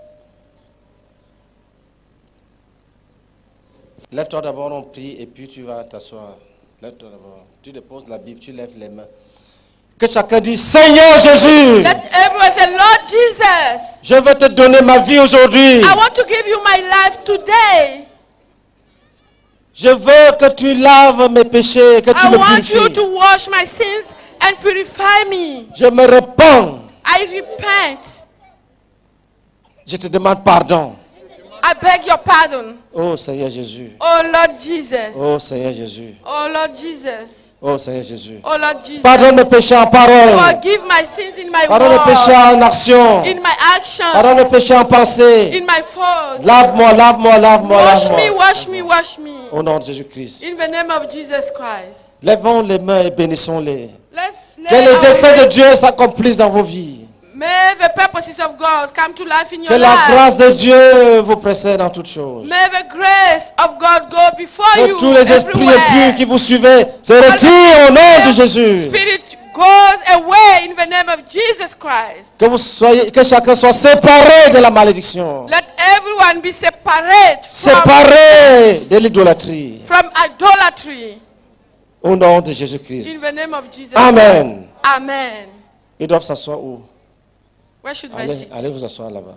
Lève-toi d'abord, on prie, et puis tu vas t'asseoir. Lève-toi d'abord. Tu déposes la Bible, tu lèves les mains. Que chacun dise, Seigneur Jésus, Let everyone say, Lord Jesus, je veux te donner ma vie aujourd'hui. I want to give you my life today. Je veux que tu laves mes péchés, que tu I me want you purifies. to wash my sins and purify me. Je me repens. I repent. Je te demande pardon. I beg your pardon. Oh Seigneur Jésus. Oh Lord Jesus. Oh Seigneur Jésus. Oh Lord Jesus. Oh Seigneur Jésus. Oh Lord Jesus. Pardonne mes péchés en parole. Forgive my sins in my Pardonne mes péchés words, en action. in my actions, Pardonne mes péchés en pensée. in my thoughts. Lave-moi, lave-moi, lave-moi, Wash me, lave-moi. wash me, wash me. Au nom de Jésus-Christ. In the name of Jesus Christ. Lèvons les mains et bénissons-les. Let's Que lay les our desseins de hands. Dieu s'accomplissent dans vos vies. May the purposes of God come to life in Que your la life. grâce de Dieu vous précède en toutes choses. May the grace of God go before Que you tous les esprits impurs everywhere. qui vous suivaient se retirent au nom de Jésus. Spirit goes away in the name of Jesus Christ. Que vous soyez, que chacun soit séparé de la malédiction, Let everyone be separate from, séparé de l'idolâtrie. from idolatry Au nom de in Jésus-Christ. the name of Jesus Amen. Christ. Amen. Ils doivent s'asseoir où? Where should I Allez, sit? allez vous asseoir là-bas.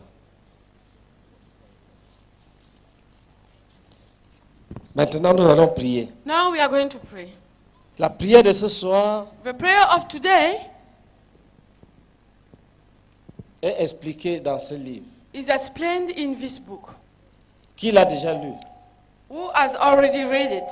Maintenant, nous allons prier. Now we are going to pray. La prière de ce soir The prayer of today est expliquée dans ce livre. is explained in this book. Qui l'a déjà lu? Who has already read it?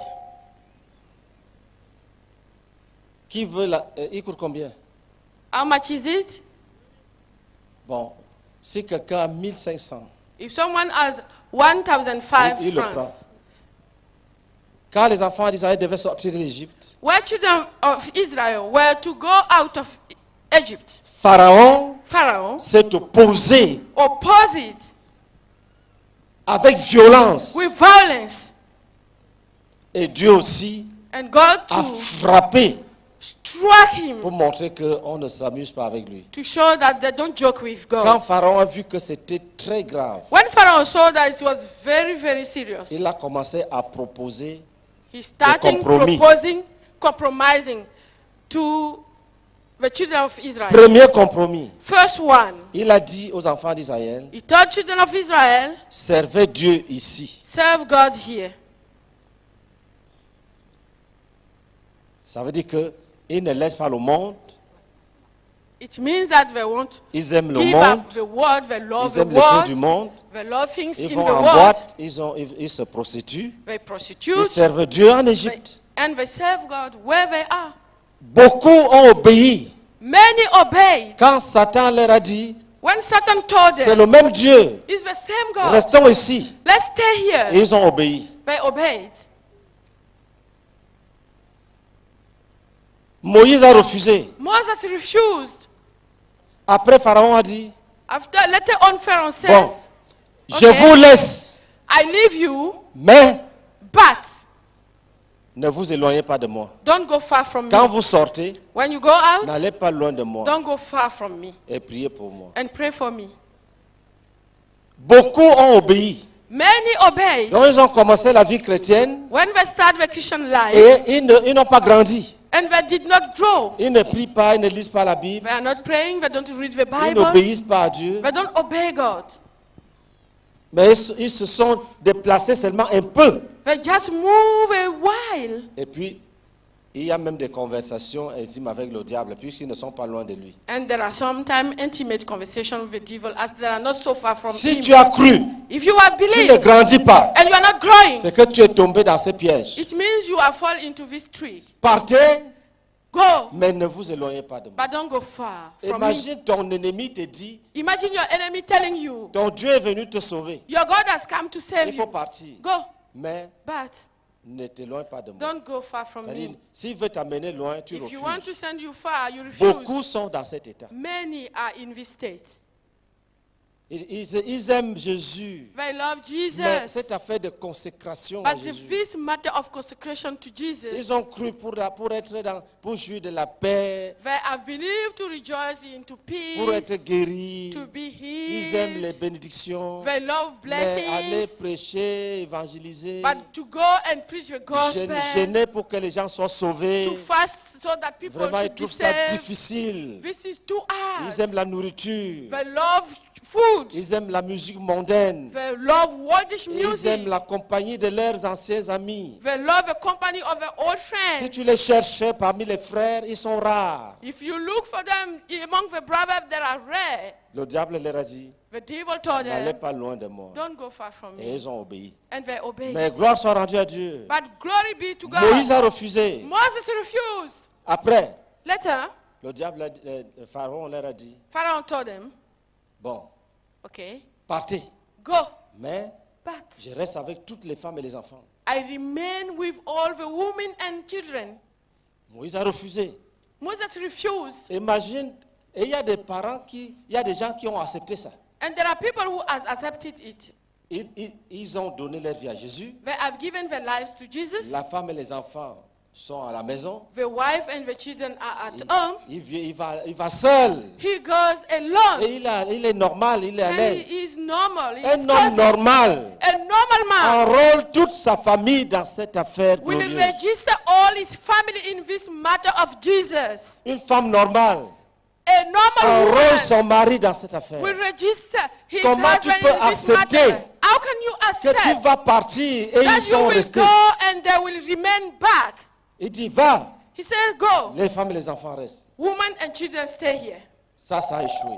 Qui veut la... euh, il coûte combien? How much is it? Bon, si quelqu'un a mille cinq cents, If someone has one thousand five Il- il le francs, quand les enfants d'Israël devaient sortir de l'Égypte, where children of Israel were to go out of Egypt, Pharaon Pharaoh s'est opposé opposed avec violence. with violence, Et Dieu aussi and God a to frappé struck him pour montrer qu'on ne s'amuse pas avec lui. to show that they don't joke with Quand God. Pharaon a vu que c'était très grave, When Pharaoh saw that it was very, very serious, il a commencé à proposer he started compromis. proposing, compromising to the children of Israel. premier compromis. First one, Il a dit aux enfants d'Israël, he told children of Israel, servez Dieu ici. serve God here. Ça veut dire qu'ils ne laissent pas le monde, It means that they won't ils aiment le give monde, up the world, they love ils the aiment les choses du world, monde, they love things ils in vont the en world, boîte, ils, ont, ils, ils se prostituent, they ils prostitute, servent Dieu en they- Égypte. and they serve God where they are. Beaucoup ont obéi. Many obeyed. Quand Satan leur a dit, When Satan told c'est them, le même Dieu, it's the same God, restons ici. let's stay Et here, ils ont obéi. they obeyed. Moïse a refusé. Moses refused. Après, Pharaon a dit, After, later on, Pharaoh bon, says, je Okay. vous laisse, I leave you, mais but ne vous éloignez pas de moi. don't go far from Quand me. vous sortez, When you go out, n'allez pas loin de moi don't go far from me et priez pour moi. and pray for me. Beaucoup ont obéi. Many obeyed. Donc ils ont commencé la vie chrétienne When they start the Christian life, et ils ne- ils n'ont pas grandi. and they did not grow, Ils ne prient pas, ils ne lisent pas la Bible, they are not praying, they don't read the ils Bible, n'obéissent pas à Dieu, they don't obey God. mais ils, se- ils se sont déplacés seulement un peu. They just move a while. Et puis, il y a même des conversations intimes avec le diable, puisqu'ils ne sont pas loin de lui. And there are sometimes intimate conversations with the devil as they are not so far from Si him. tu as cru, If you have tu ne believed grandis pas, and you are not growing, c'est que tu es tombé dans ces pièges. it means you are fall into this tree. Partez, Go, mais ne vous éloignez pas de moi. but don't go far from me. Imagine ton ennemi te dit, Imagine your enemy telling you, ton Dieu est venu te sauver. your God has come to Il save faut you. partir. Go, Mais but ne t'éloigne pas de moi. Don't go far from C'est-à-dire, me. s'il veut t'amener loin, tu If you want to refuses. send you far, you Beaucoup refuse. sont dans cet état. Many are in this state. Ils, ils- ils aiment Jésus. They love Mais cette Jesus. affaire de consécration à But Jésus, this matter of consecration to Jesus, ils ont cru pour, la- pour être dans, pour jouir de la paix, they have believed to rejoice into pour être peace, guéris. to be Ils aiment les healed. bénédictions. They love Mais aller blessings. prêcher, évangéliser, But to go and preach the gospel, gêner gêner pour que les gens soient sauvés, to fast so that people vraiment ils should be trouvent ça saved, difficile. this is too hard. Ils aiment la nourriture. They love food. Ils aiment la musique mondaine. They love worldly Ils music. aiment la compagnie de leurs anciens amis. They love the company of their old Si friends. tu les cherchais parmi les frères, ils sont rares. If you look for them among the brothers that are rare, Le diable leur a dit, the devil told n'allez them, pas loin de moi. don't go far from Et me. ils ont obéi. And they obeyed. Mais gloire soit rendue à Dieu. But glory be to Moïse God. a refusé. Moses refused. Après, Later, le diable, a dit- euh, le pharaon leur a dit, Pharaoh told them, bon, okay, partez. go. Mais But je reste avec toutes les femmes et les enfants. I remain with all the women and children. Moïse a refusé. Moses refused. Imagine, et il y a des parents qui, il y a des gens qui ont accepté ça. And there are people who has accepted it. Ils, ils- ils ont donné leur vie à Jésus. They have given their lives to Jesus. La femme et les enfants sont à la maison. The wife and the children are at Il, home. il vient- il va, il va seul. He goes alone. Et il, a- il est normal, il est à And l'aise. he is normal. He Un is homme comfortable. normal A normal man enrôle toute sa famille dans cette affaire will glorieuse. register all his family in this matter of Jesus. Une femme normale A normal enrôle woman son mari dans cette affaire. will register his Comment tu husband peux in this accepter matter. How can you Que tu accept vas partir et that ils sont you will restés. go and they will remain back? Il dit, va, He said, go. les femmes et les enfants restent. Women and children stay here. Ça, ça a échoué.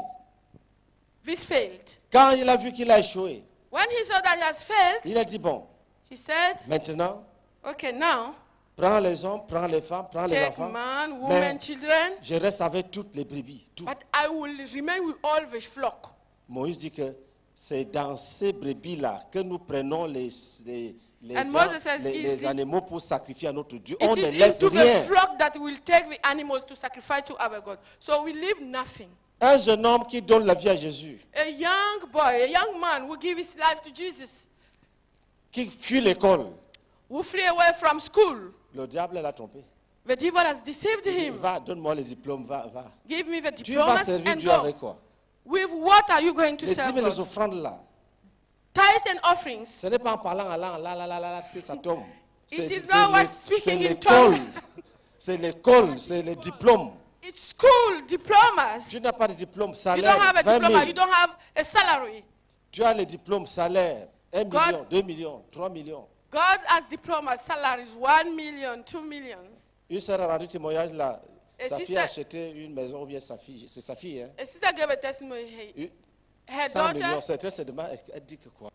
This failed. Quand il a vu qu'il a échoué, When he saw that he has failed, il a dit, bon, he said, maintenant, okay, now prends les hommes, prends les femmes, prends les take enfants. man, Mais woman, children, je reste avec toutes les brebis. Tout. but I will remain with all the flock. Moïse dit que c'est dans ces brebis-là que nous prenons les, les, les, And gens- Moses says, les- les "Is it- animaux pour sacrifier à notre Dieu. On It ne is laisse into the rien. flock that will take the animals to sacrifice to our God. So we leave nothing. Un jeune homme qui donne la vie à Jésus, A young boy, a young man will give his life to Jesus, qui fuit l'école, who flee away from school. le diable l'a trompé. The devil has deceived Il dit, him. va, donne-moi les diplômes, va, va. Give me the Tu vas diplomas servir and Dieu go. avec quoi? With what are you going to Les serve dîmes et les God? offrandes là. Tithe and offerings. Ce n'est pas en parlant en langue, là, là, là, là, là, que ça tombe. It C'est- is c'est not what l'é- speaking c'est in l'école. tongues. C'est l'école, c'est les diplômes. It's school diplomas. Tu n'as pas de diplôme, You salaire, don't have a vingt diploma. You mille. don't have a salary. Tu as les diplômes, salaire, un God- million, deux millions, trois millions. God has diplomas, salaries, one million, two millions. Une sœur a rendu témoignage là. Et Sa si fille ça- a acheté une maison ou bien sa fille. C'est sa fille, hein. A sister gave a testimony. Hey, Une- her cent millions, daughter c'était c'est demain. Elle elle dit que quoi?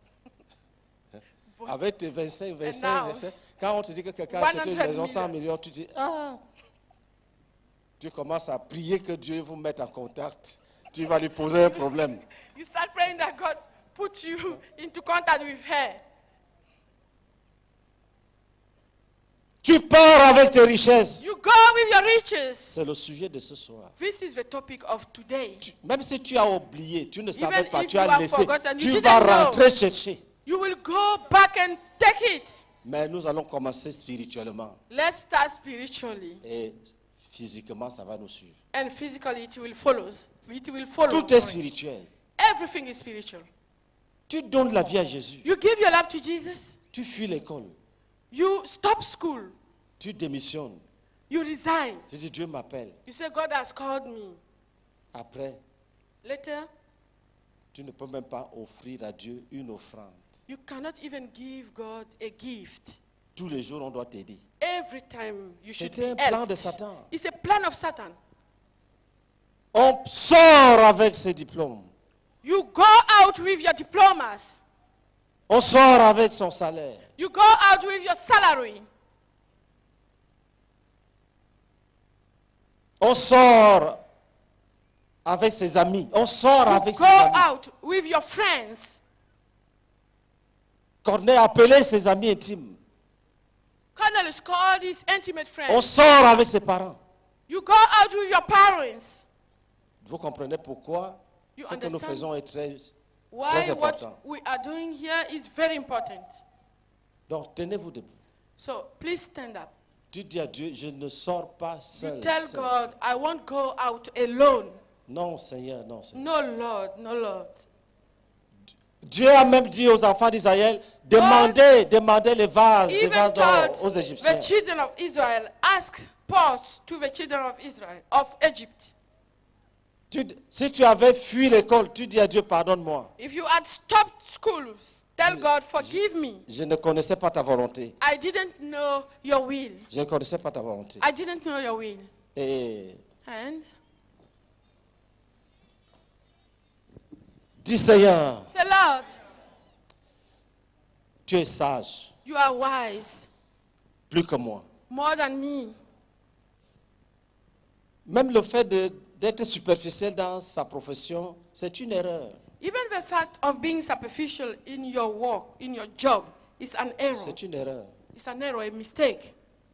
Avec tes vingt-cinq, vingt-cinq, Announce vingt-cinq, quand on te dit que quelqu'un a acheté une one hundred maison cent million. millions, tu dis, ah! Tu commences à prier que Dieu vous mette en contact. Tu vas lui poser un problème. you start praying that God put you into contact with her. Tu pars avec tes richesses. You go with your riches. C'est le sujet de ce soir. This is the topic of today. Tu- même si tu as oublié, tu ne savais Even pas, if tu you as have laissé, forgotten, you tu didn't vas know. rentrer chercher. You will go back and take it. Mais nous allons commencer spirituellement. Let's start spiritually. Et physiquement, ça va nous suivre. And physically it will follow. It will follow. Tout est spirituel. Everything is spiritual. Tu donnes la vie à Jésus. You give your life to Jesus. Tu fuis l'école. You stop school. Tu démissionnes. You resign. Tu dis, Dieu m'appelle. You say, God has called me. Après, Later, tu ne peux même pas offrir à Dieu une offrande. you cannot even give God a gift. Tous les jours, on doit t'aider. Every time you should C'était un be plan de helped. Satan. It's a plan of Satan. On sort avec ses diplômes. You go out with your diplomas. On sort avec son salaire. You go out with your salary. On sort avec ses amis. On sort You avec go ses amis. out with your friends. Corneille a appelé ses amis intimes. Cornelius called his intimate On friends. sort avec ses parents. You go out with your parents. Vous comprenez pourquoi You ce que nous understand faisons est très, Why très important. what we are doing here is very important. Donc, tenez-vous debout. So please stand up. Tu dis à Dieu, je ne sors pas You seul. tell seul. God, I won't go out alone. Non, Seigneur, non, Seigneur. No, Lord, no, Lord. Dieu a même dit aux enfants d'Israël, demandez, demandez les vases, les Even vases d'or told aux Égyptiens. the children of Israel, ask pots to the children of Israel, of Egypt. Tu- si tu avais fui l'école, tu dis à Dieu, pardonne-moi. If you had stopped school, tell God, forgive me. Je ne connaissais pas ta volonté. I didn't know your will. Je ne connaissais pas ta volonté. I didn't know your will. Et And dis, Seigneur, say, Lord, tu es sage, you are wise, plus que moi. more than me. Même le fait de- d'être superficiel dans sa profession, c'est une erreur. Even the fact of being superficial in your work, in your job, is an error. C'est une erreur. It's an error, a mistake.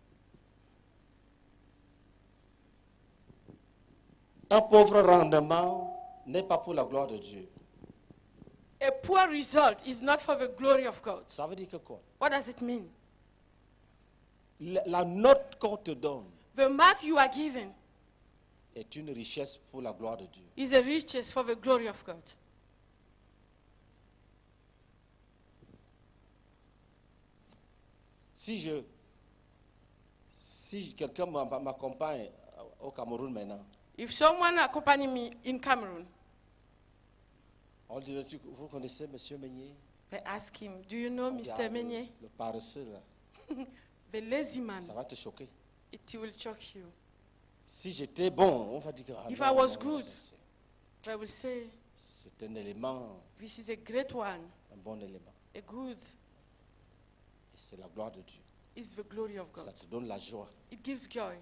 Un pauvre rendement n'est pas pour la gloire de Dieu. A poor result is not for the glory of God. Ça veut dire que quoi? What does it mean? La, la note qu'on te donne The mark you are given est une richesse pour la gloire de Dieu. is a riches for the glory of God. Si je, si quelqu'un m'a- m'accompagne au Cameroun maintenant, If someone accompany me in Cameroon, on dirait, tu- vous connaissez M. Meunier? I ask him, do you know On dit, ah, Mister le- Meunier? Le paresseux, là, The lazy man. ça va te choquer. It will choke you. Si j'étais bon, on va dire que ah, If non, I was non, non, good. c'est- I will say, c'est un élément, this is a great one, un bon élément. a good, Et c'est la gloire de Dieu. is the glory of Ça God. te donne la joie. It gives joy.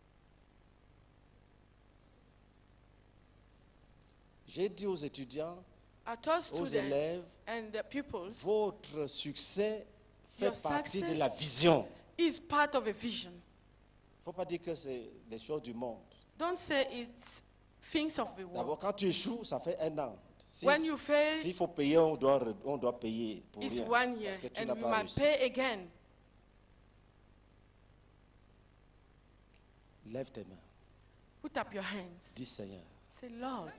J'ai dit aux étudiants, I told aux students élèves, and the pupils, votre succès fait Your partie de success la vision. is part of a vision. Il ne faut pas dire que c'est les choses du monde. Don't say it's things of the world. D'abord, quand tu échoues, ça fait un an. Si- When you fail, S'il faut payer, on doit, re- on doit payer pour it's rien. one year, Parce que tu and n'as we pas must réussi. pay again. Lève tes mains. Put up your hands. Dis Seigneur, Say, Lord,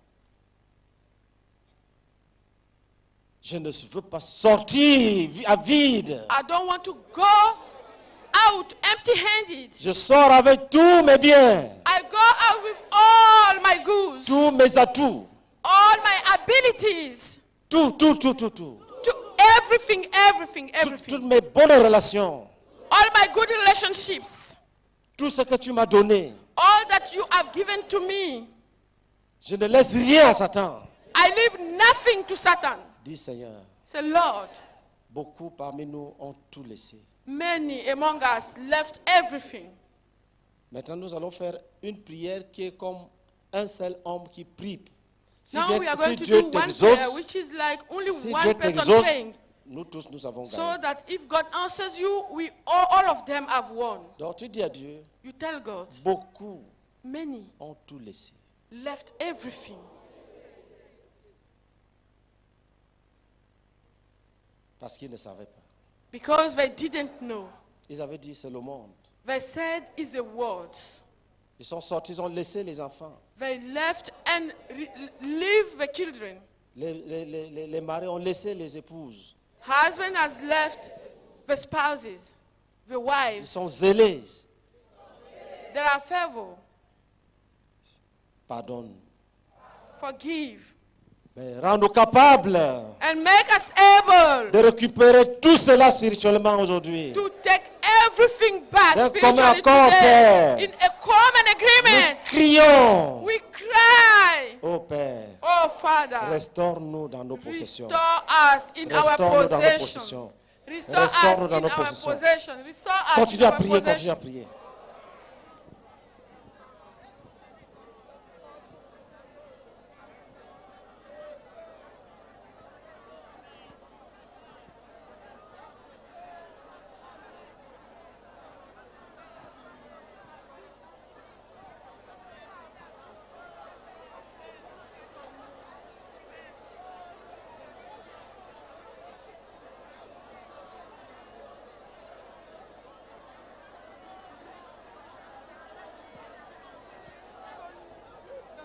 je ne veux pas sortir vi- à vide. I don't want to go out empty-handed. Je sors avec tous mes biens, I go out with all my goods, tous mes atouts, all my abilities, tout, tout, tout, tout, tout. to everything, everything, Tout- everything. toutes mes bonnes relations, All my good relationships, tout ce que tu m'as donné. all that you have given to me. Je ne laisse rien à Satan. I leave nothing to Satan. Dis Seigneur, Say, Lord, beaucoup parmi nous ont tout laissé. many among us left everything. Maintenant, nous allons faire une prière qui est comme un seul homme qui prie. Si, Now Dieu- we are si going to Dieu do one prayer, t'exauce, which is like only si one Dieu person t'exauce, praying. nous tous, nous avons So gagné. that if God answers you, we all, all of them have won. Donc tu dis à Dieu, You tell God, beaucoup many ont tout laissé. left everything Parce qu'ils ne savaient pas. because they didn't know. Ils avaient dit, c'est le monde. They said it's a word. Ils sont sortis, ils ont laissé les enfants. They left and re- leave the children. Les, les, les, les- les maris ont laissé les épouses. Husband has left the spouses, the Ils wives. sont zélés. There are favor. Pardonne. Forgive. Mais rends-nous capables And make us able de récupérer tout cela spirituellement aujourd'hui. to take everything back D'un commun spiritually accord, today Père. in a common Nous agreement. crions. We cry, Oh Père, oh Father, restaure-nous dans nos possessions. restore us in our Restaure-nous dans nos possessions. possessions. Restore Restaure-nous us dans in nos our possessions. possessions. Restore us Continue in à our prier, continue à possessions. prier.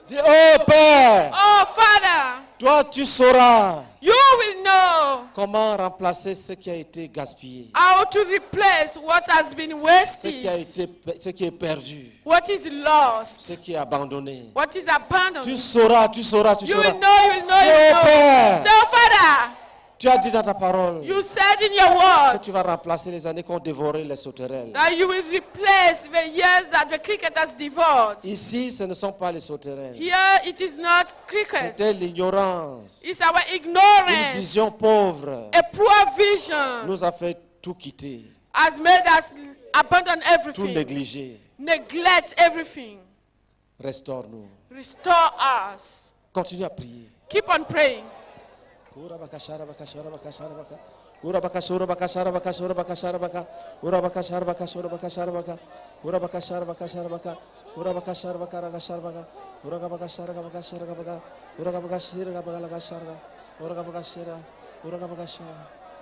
Dis, oh Père, Oh Father, toi tu sauras you will know comment remplacer ce qui a été gaspillé, how to replace what has been ce qui a wasted, été, ce qui est perdu, what is lost, ce qui est abandonné. what is abandoned. Tu sauras, tu sauras, tu You sauras. will know, you will know, Dis, you will oh know. Père, So Father, tu as dit dans ta parole you said in your que word tu vas remplacer les années qu'ont dévoré les sauterelles. that you will replace the years that the cricket has devoured. Ici, ce ne sont pas les sauterelles. Here it is not cricket. C'était l'ignorance. It's our Une ignorance. vision pauvre A poor vision nous a fait tout quitter, has made us abandon tout everything, négliger. neglect everything. Restaure-nous. Restore us. Continue à prier. Keep on praying. Ura bakashara bakashara bakashara baka. Ura bakashara bakashara bakashara bakashara baka. Ura bakashara bakashara bakashara baka. Ura bakashara bakashara baka. Ura bakashara bakara bakashara baka. Ura bakashara bakashara baka. Ura bakashara bakara bakashara. Ura bakashara. Ura bakashara.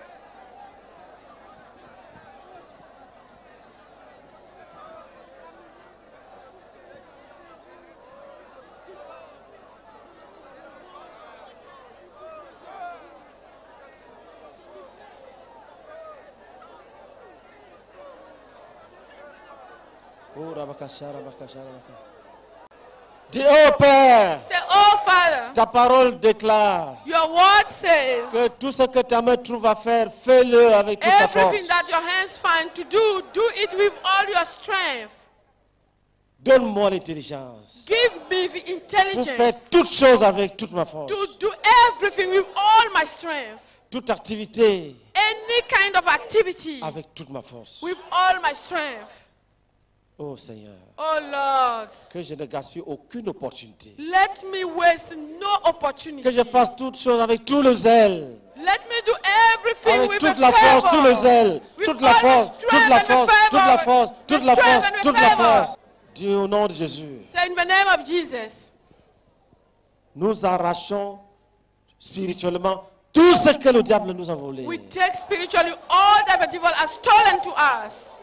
Dis, oh Père, Say, oh Father, ta parole déclare your word que says tout ce que ta main trouve à faire, fais-le avec toute ta everything force. that your hands find to do, do it with all your strength. Donne-moi l'intelligence Give me the pour faire intelligence toutes choses avec toute ma force. to do everything with all my strength. Toute activité Any kind of activity avec toute ma force. with all my strength. Oh Seigneur, Oh Lord, que je ne gaspille aucune opportunité. let me waste no opportunity. Que je fasse toutes choses avec tout le zèle. Let me do everything Avec with toute the la force, fervor. tout le zèle. With Toute la all the force, strength toute la and the force, fervor. toute la force, The toute la strength force, and the toute la fervor. force. Dis au nom de Jésus. Say in the name of Jesus, Nous arrachons spirituellement tout ce que le diable nous a volé. we take spiritually all that the devil has stolen to us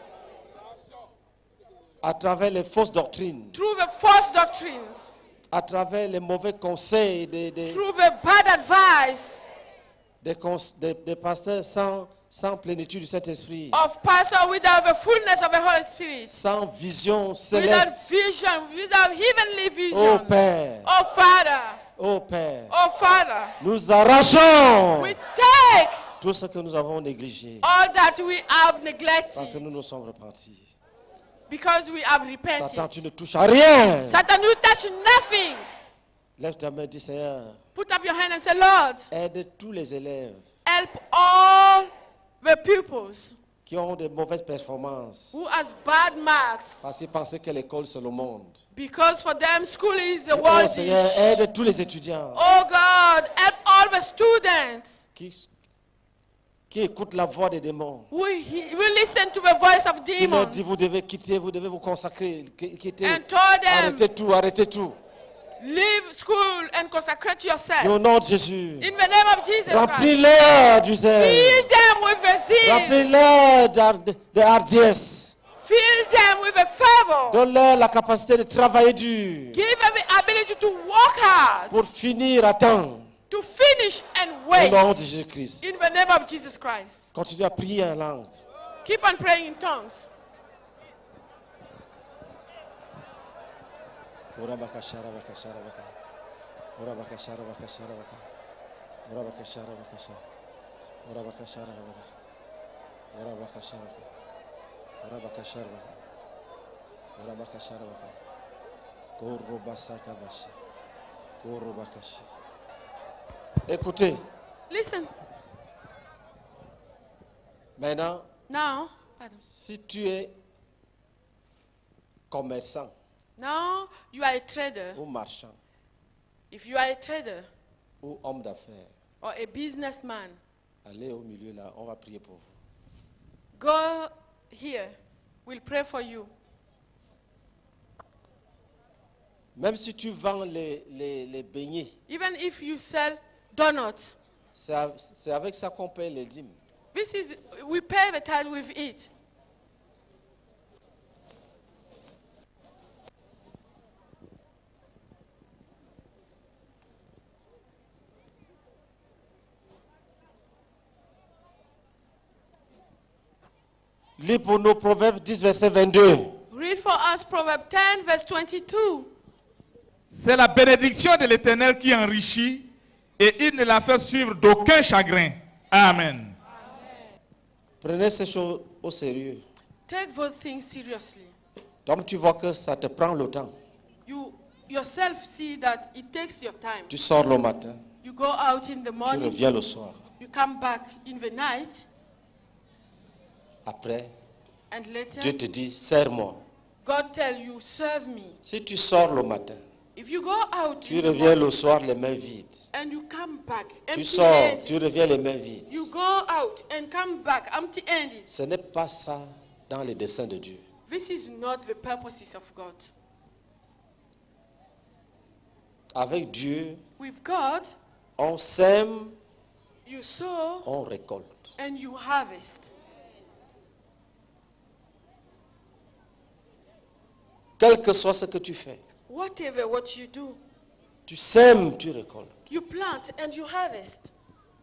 À travers les fausses doctrines, through the false doctrines, à travers les mauvais conseils des, des, through the bad advice des, cons- des- des pasteurs sans, sans plénitude du Saint-Esprit, of pastor without the fullness of the Holy Spirit, sans vision without céleste. vision, without heavenly Oh vision. Père, Oh Father, oh Père, oh Father, nous arrachons we take tout ce que nous avons négligé all that we have parce que neglected nous nous sommes repentis. because we have Satan, repented. tu ne touches à rien. Satan, you touch nothing. Lève ta main, dis Seigneur, Put up your hand and say, Lord, aide tous les élèves help all the pupils qui ont de mauvaises performances who has bad marks parce qu'ils pensaient que l'école c'est le monde. because for them school is the Oh world. Seigneur, aide tous les étudiants Oh God, help all the students qui, qui écoutent la voix des démons. who, he, who listen to the voice of Qui leur demons dit vous devez quitter, vous devez vous consacrer, qui- quitter, and told them, arrêtez tout, arrêtez tout. leave school and consecrate Et yourself. au nom de Jésus, In the name of Jesus Christ, remplis-leur du zèle, fill them with the zeal, remplis-leur d'ar- de, de hardiesse, fill them with the fervor, donne-leur la capacité de travailler dur give them the ability to work hard, pour finir à temps. to finish and Au wait. nom de Jésus-Christ. In the name of Jesus Christ. Continue à prier en langue. Keep on praying in tongues. Ora bakashara bakashara baka. Ora bakashara bakashara baka. Ora bakashara bakashara. Ora bakashara bakashara. Ora bakashara baka. Ora bakashara baka. Ora bakashara baka. Koro basaka bashi. Koro bakashi. Écoutez, Listen. maintenant, Now, pardon. si tu es commerçant Now you are a trader. ou marchand If you are a trader ou homme d'affaires, or a businessman, allez au milieu là, on va prier pour vous. go here. We'll pray for you. Même si tu vends les, les, les beignets, Even if you sell donuts, c'est av- c'est avec ça qu'on paye les dîmes. this is we pay the tithe with it. Lis pour nous Proverbe dix, verset vingt-deux. Read for us Proverbs ten, verse twenty-two. C'est la bénédiction de l'Éternel qui enrichit et il ne la fait suivre d'aucun chagrin. Amen. Prenez ces choses au sérieux. Take both things seriously. Donc tu vois que ça te prend le temps. You yourself see that it takes your time. Tu sors le matin, You go out in the tu morning, reviens le soir. you come back in the night, Après, and later Dieu te dit, serre-moi. God tell you, serve me. Si tu sors le matin, If you go out tu in the reviens morning le soir les mains vides. and you come back Tu sors, tu empty-handed, reviens les mains vides. you go out and come back empty-handed. Ce n'est pas ça dans les desseins de Dieu. This is not the purposes of God. Avec Dieu, With God, on sème, you sow on récolte. and you harvest. Quel que soit ce que tu fais, Whatever what you do, tu sèmes, tu récoltes. you plant and you harvest.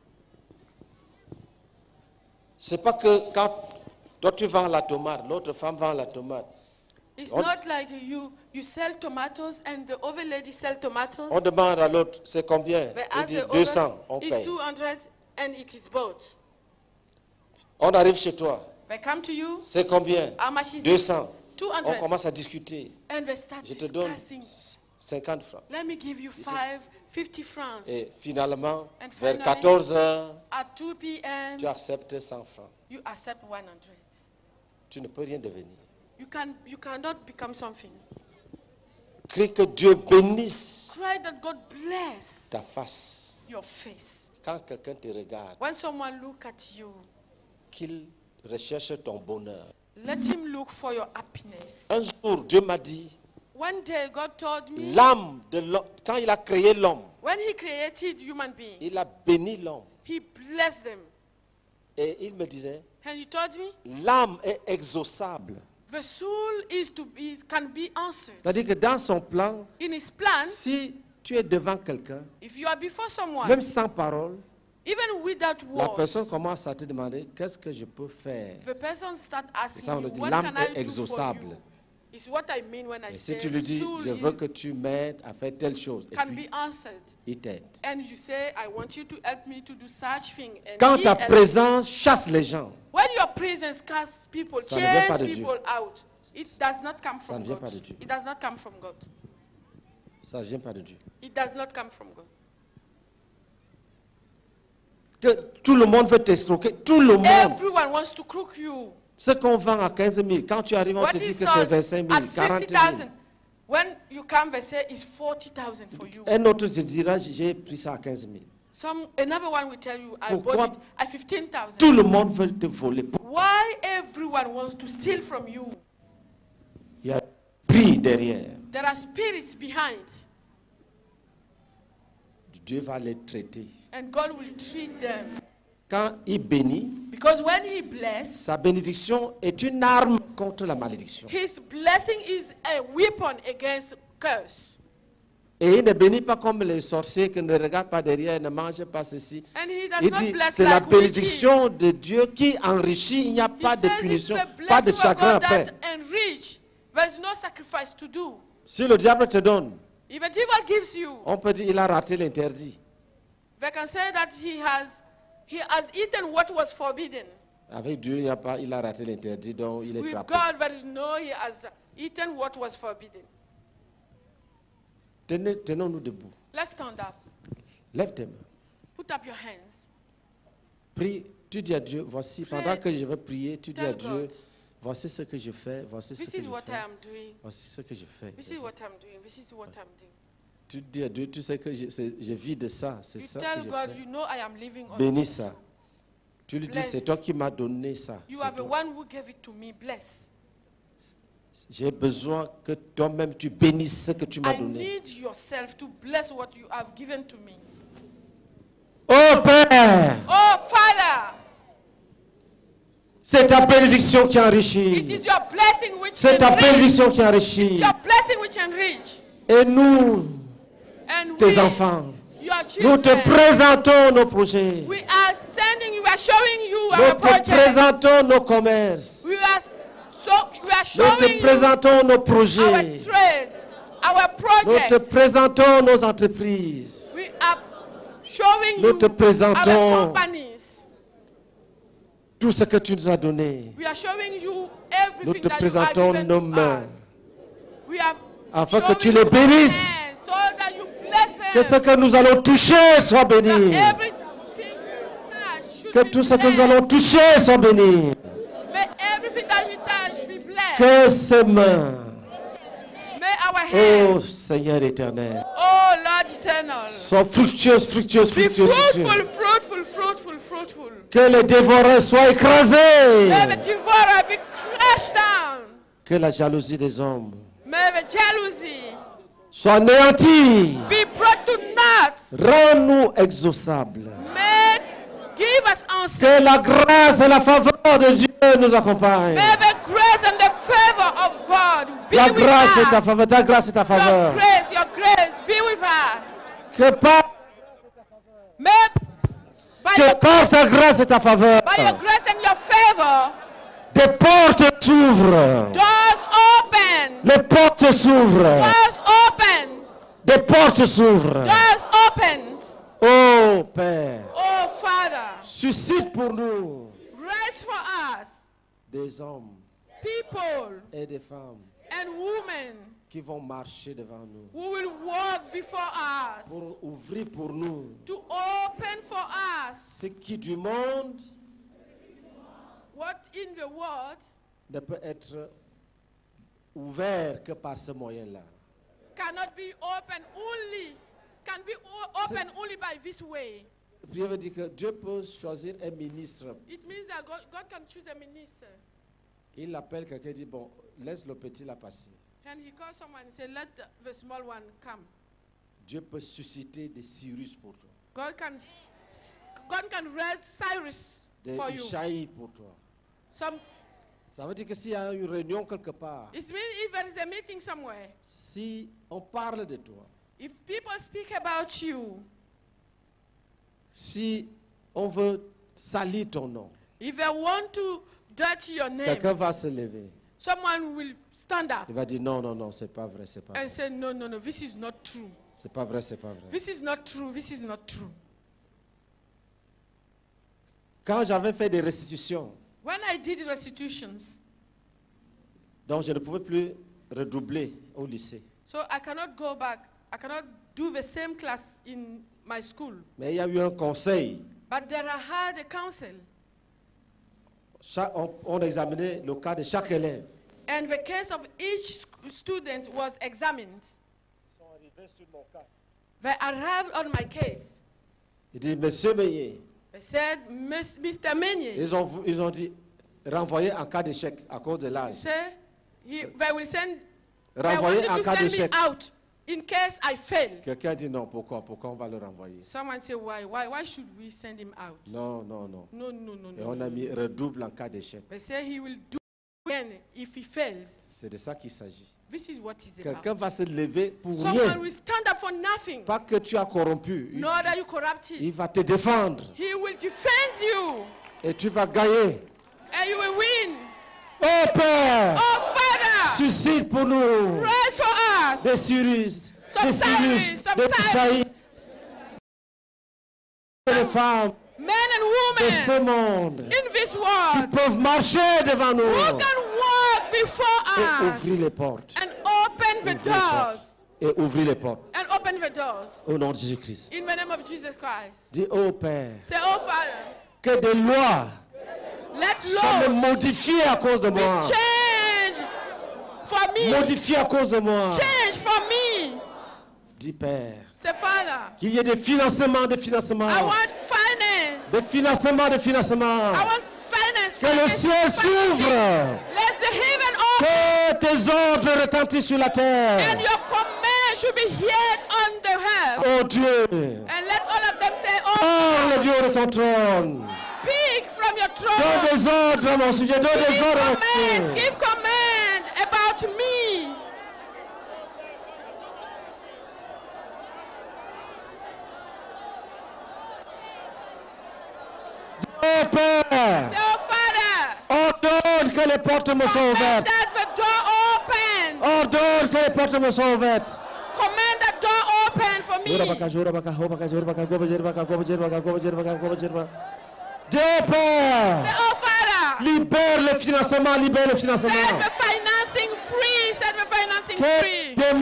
C'est pas que quand toi tu vends la tomate, l'autre femme vend la tomate. It's On- not like you, you sell tomatoes and the other lady sell tomatoes. On demande à l'autre, c'est combien? But Il as dit the deux cents, other on is paye. two hundred and it is bought. On arrive chez toi, They come to you, c'est combien? how much is deux it? cents. two On hundred. commence à discuter. And they start Je te donne discussing. cinquante francs. Let me give you five, fifty francs. Et finalement, And vers finally- quatorze heures, At two p m, tu acceptes cent francs. you accept one hundred. Tu ne peux rien devenir. You, can, you cannot become something. Crie que Dieu bénisse Cry that God bless ta face. your face. Quand quelqu'un te regarde, When someone look at you, qu'il recherche ton bonheur. let him look for your happiness. Un jour, Dieu m'a dit, One day God told me, l'âme de l'homme, quand il a créé l'homme, when he created human beings, il a béni l'homme. he blessed them. Et il me disait, And he told me, l'âme est exaucable. the soul is to be, can be answered. C'est-à-dire que dans son plan, In his plan, si tu es devant quelqu'un, if you are before someone, même sans parole, even without la words, personne commence à te demander, qu'est-ce que je peux faire? the person start asking Ça, on you, dit, what l'âme can est I do for exauçable. you? It's what I mean when I Et say si tu lui dis, soul je veux is- que tu m'aides à faire telle chose, et can puis be answered. il t'aide. And you say, I want you to help me to do such thing. And Quand he ta helps. présence chasse les gens, When your presence casts people, Ça ne vient pas chase de Dieu. people out, it does not come Ça from ne vient God. pas de Dieu. It does not come from God. ça ne vient pas de Dieu. It does not come from God. Que tout le monde veut t'escroquer, tout le monde. Everyone wants to crook you. Ce qu'on vend à quinze mille, quand tu arrives, on What te dit is que c'est sold vingt-cinq at mille, quarante fifty mille. thousand, when you come, they say it's forty thousand for you. Un autre te dira, j'ai pris ça à quinze mille. Some another one will tell you, I Pourquoi bought it at fifteen Tout thousand. le monde veut te voler. Why everyone wants to steal from you? Il y a un prix derrière. There are spirits behind, Dieu va les traiter. and God will treat them. Quand il bénit, Because when He bless, sa bénédiction est une arme contre la malédiction. His blessing is a weapon against curse. Et il ne bénit pas comme les sorciers qui ne regardent pas derrière, ne mangent pas ceci. And He does Il not dit, bless c'est la like witches. bénédiction de Dieu qui enrichit, il n'y a He pas de says it's punition, the pas de blessing of chagrin God après. that enrich. There's no sacrifice to do. Si le diable te donne, If a devil gives you, on peut dire il a raté l'interdit. they can say that he has he has eaten what was forbidden. Avec Dieu, il n'y a pas, il a raté l'interdit, donc il est With frappé. God, there is no he has eaten what was forbidden. Tenez- Tenons-nous debout. Let's stand up. Lève tes mains. Put up your hands. Prie. Tu dis à Dieu, voici, Pray. pendant que je vais prier, tu dis à Tell Dieu, God. voici ce que je fais, voici ce This que is je what I fais, am doing. voici ce que je fais. This is what I'm doing. This is what I'm doing. Tu dis à Dieu, tu sais que je, c'est- je vis de ça, c'est You ça tell que je God, fais. you know I am living on Bénis this. ça. Tu lui dis, Bless. c'est toi qui m'as donné ça. You c'est are the toi. one who gave it to me. Bless. J'ai besoin que toi-même tu bénisses ce que tu m'as I donné. need yourself to bless what you have given to me. Oh Père, Oh Father, c'est ta bénédiction qui it enrichit. is your blessing which C'est ta enrich. bénédiction qui enrichit. Your blessing which enrich. Et nous, And tes we, enfants, your nous te children, présentons nos projets. we are sending you, we are showing you Nous our te projects. présentons nos commerces. We are are Nous te showing you présentons nos our projets. trade, our Nous te projects. présentons nos entreprises. We are showing Nous you te our présentons companies. tout ce que tu nous as donné, We are showing you Nous everything te that you présentons have given nos to mains, us. We are afin que showing tu you les our bénisses. hands so that you bless them. Que ce que nous allons toucher soit That béni. everything we touch should Que be tout ce que nous blessed. allons toucher soit béni. May everything that we touch be blessed. Que ces mains, May our ô hands, Seigneur éternel, oh Lord eternal, soient fructueuses, fructueuses, be fructueuses, fruitful, fructueuses. fruitful, fruitful, fruitful. Que les dévoreurs soient écrasés. May the devourer be crushed down. Que la jalousie des hommes May the jealousy soit anéantie. be brought to naught. Rends-nous exauçables. Make, give us Que answers. la grâce et la faveur de Dieu nous accompagnent. May the grace and the favor of God be La with grâce et ta us. faveur, ta grâce et ta Your faveur. grace, your grace be with us. Que par, May, by, que your, par ta grâce et ta faveur, by your grace and your favor, des portes s'ouvrent. doors open. Les portes s'ouvrent. Doors opened. Des portes s'ouvrent. Doors opened. Oh Père, Oh Father, suscite pour nous raise for us des hommes people et des femmes and women qui vont marcher devant nous who will walk before us, pour ouvrir pour nous to open for us ce qui du monde what in the world ne peut être ouvert que par ce moyen-là. cannot be open only, can be o- open only by this way. Dieu veut dire que Dieu peut choisir un ministre. It means that God, God can choose a minister. Il appelle quelqu'un et dit, bon, laisse le petit là passer. And he calls someone and says, let the, the small one come. Dieu peut susciter des Cyrus pour toi, God can, s- s- God can raise Cyrus des for you. Ishaï pour toi. Some, Ça veut dire que s'il y a une réunion quelque part, it means if there is a meeting somewhere, si on parle de toi, if people speak about you, si on veut salir ton nom, if they want to dirty your name, quelqu'un va se lever. someone will stand up Il va dire non, non, non, c'est pas vrai, c'est pas and vrai. say, no, no, no, this is not true. C'est pas vrai, c'est pas vrai. This is not true. This is not true. Quand j'avais fait des restitutions, When I did restitutions, donc je ne pouvais plus redoubler au lycée. so I cannot go back, I cannot do the same class in my school. Mais il y a eu un conseil. But there I had a council, Chaque- on, on examinait le cas de chaque élève. and the case of each sc- student was examined. They arrived on my case. Il dit, Monsieur Meillet, They said, "Miss- Mister Meunier, ils ont, ils ont dit, renvoyer en cas d'échec à cause de l'âge. say, he, they will send, they Renvoyer wanted en to cas send me d'échec. out in case I fail." Quelqu'un dit non, pourquoi? Pourquoi on va le renvoyer? Someone say, why, why, why should we send him out? Non, non, non. No, no, no, Et no. on no, a no. mis redouble en cas d'échec. They say he will do again if he fails. C'est de ça qu'il s'agit. This is what is Quelqu'un about. va se lever pour Someone rien. will stand up for nothing. Pas que tu as corrompu. Il, Nor that you corrupt il it. va te défendre. He will defend you Et tu vas gagner. and you will win. Oh Père, Oh Father, suscite pour nous raise for us des Cyrus, some des Cyrus, Cyrus, some des Isaïe, Cyrus, des femmes men and de women ce monde in this qui world peuvent marcher devant who nous can walk before et us ouvrir les portes. and open the Ouvrir les portes. doors. Et ouvrir les portes. And open the doors. Au nom de Jésus-Christ. In the name of Jesus Christ. Dis, oh Père, Say, oh Father, que des lois let soient laws modifiées à cause de be moi. changed for me. Modifiées à cause de moi. Change for me. Dis, Père, Say, Father, qu'il y ait des financements, des financements. I want finance. Des financements, des financements. I want finance. Que le finance, ciel finance. s'ouvre. Let the heaven open. Que tes ordres retentissent sur la terre. And your command should be heard on the earth. Oh Dieu, And let all of them say, oh, parle Dieu de ton trône. speak from your Donne throne. des ordres à mon sujet, donne des Give ordres à mon commands. sujet. Give command about me. Oh Père, Say, oh Father, ordonne que les portes me soient command ouvertes. that the Ordonne que les portes me soient ouvertes. Command the door open for me. Dieu Père, Say, oh Father, libère le financement, libère le financement. set the financing free. Set the financing Que free. démon,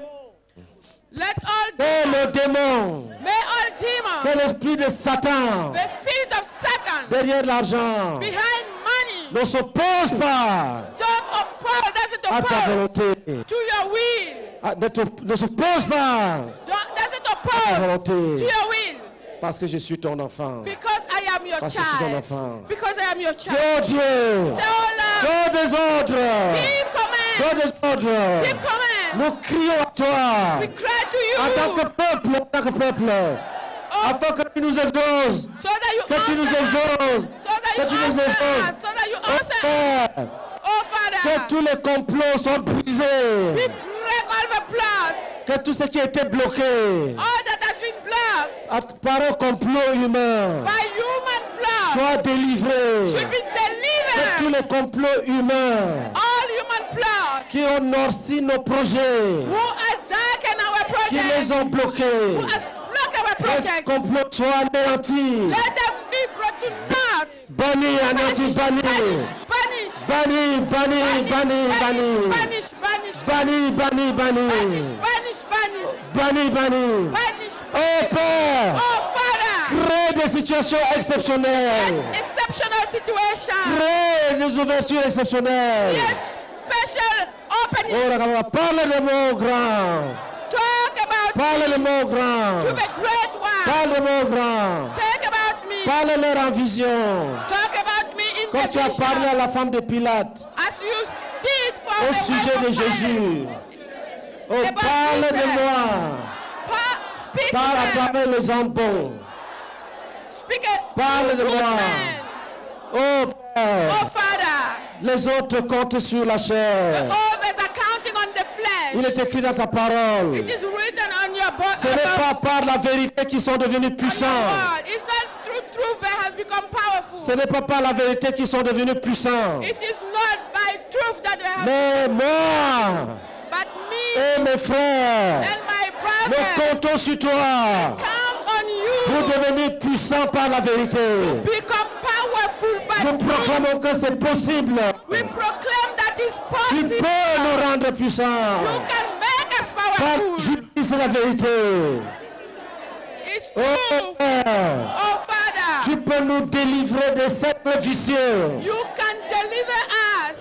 Let all que le demons, démon, may all demons, que l'esprit de Satan the spirit of Satan derrière l'argent behind money, ne s'oppose pas don't oppose, doesn't à ta oppose volonté. to your will. Ah, Ne te- ne s'oppose pas Don't, doesn't ta oppose volonté. to your will. Parce que je suis ton enfant. Because I am your Parce que je suis ton child. enfant. Because I am your child. Oh Dieu, Say, oh Lord, donne des ordres. give command. Donne des ordres. Give command. Nous crions à toi. We cry to En tant you. que peuple, en tant que peuple. Oh, Afin que tu nous exauces. so that you Que tu nous answer us. exauces. So that Que you tu nous answer exauces. us. So that you Oh answer us. Père, Oh que Father, tous les complots soient we brisés. break all the plots. Que tout ce qui a été bloqué All that has been blocked à- par un complot humain by human plots soit délivré. should be Que tous delivered. les complots humains All human plots qui ont noirci nos projets, who has darkened our qui les project, ont bloqués, who has blocked our que ce project, complot soit anéanti. let them be brought to naught. Banni, anéanti, banni. Banish, banish, Banni, banni, banni, banni. banish, banish, Banni, banni, banni. banish, banish, banish, Banni, banni. banish. Oh Père, Oh Father, crée des situations exceptionnelles. exceptional situation. Crée des ouvertures exceptionnelles. Yes, special opening. Oh, regarde, parle de mots grands. Talk about Parle de me mots to grands. the great one. Parle de mots grands. Talk about me. Parle-leur en vision. Talk about me in Comme the tu as vision. parlé à la femme de Pilate As you did for au the sujet wife de of Jésus. Pilate. Oh, About parle de Jesus. moi. Pa- speak Parle à to them. travers les hommes bons. Speak it. Parle de Good moi. man. Oh Père, Oh Father, les autres comptent sur la chair. others are counting on the Il flesh. est écrit dans ta parole. It is written on your Ce n'est pas body. par la vérité qu'ils sont devenus puissants. It's not through truth they have become powerful. Ce n'est pas par la vérité qu'ils sont devenus puissants. It is not by truth that they have, Mais moi but me et mes frères, and my nous brothers comptons sur toi count on pour you. devenir puissants par la vérité. Become powerful by Nous truth. proclamons que c'est possible. We proclaim that it's Tu possible. peux nous rendre You puissants. can make us Car powerful. justice c'est la vérité. It's Oh truth. Père, Oh Father, tu peux nous délivrer de cercles vicieux you can deliver us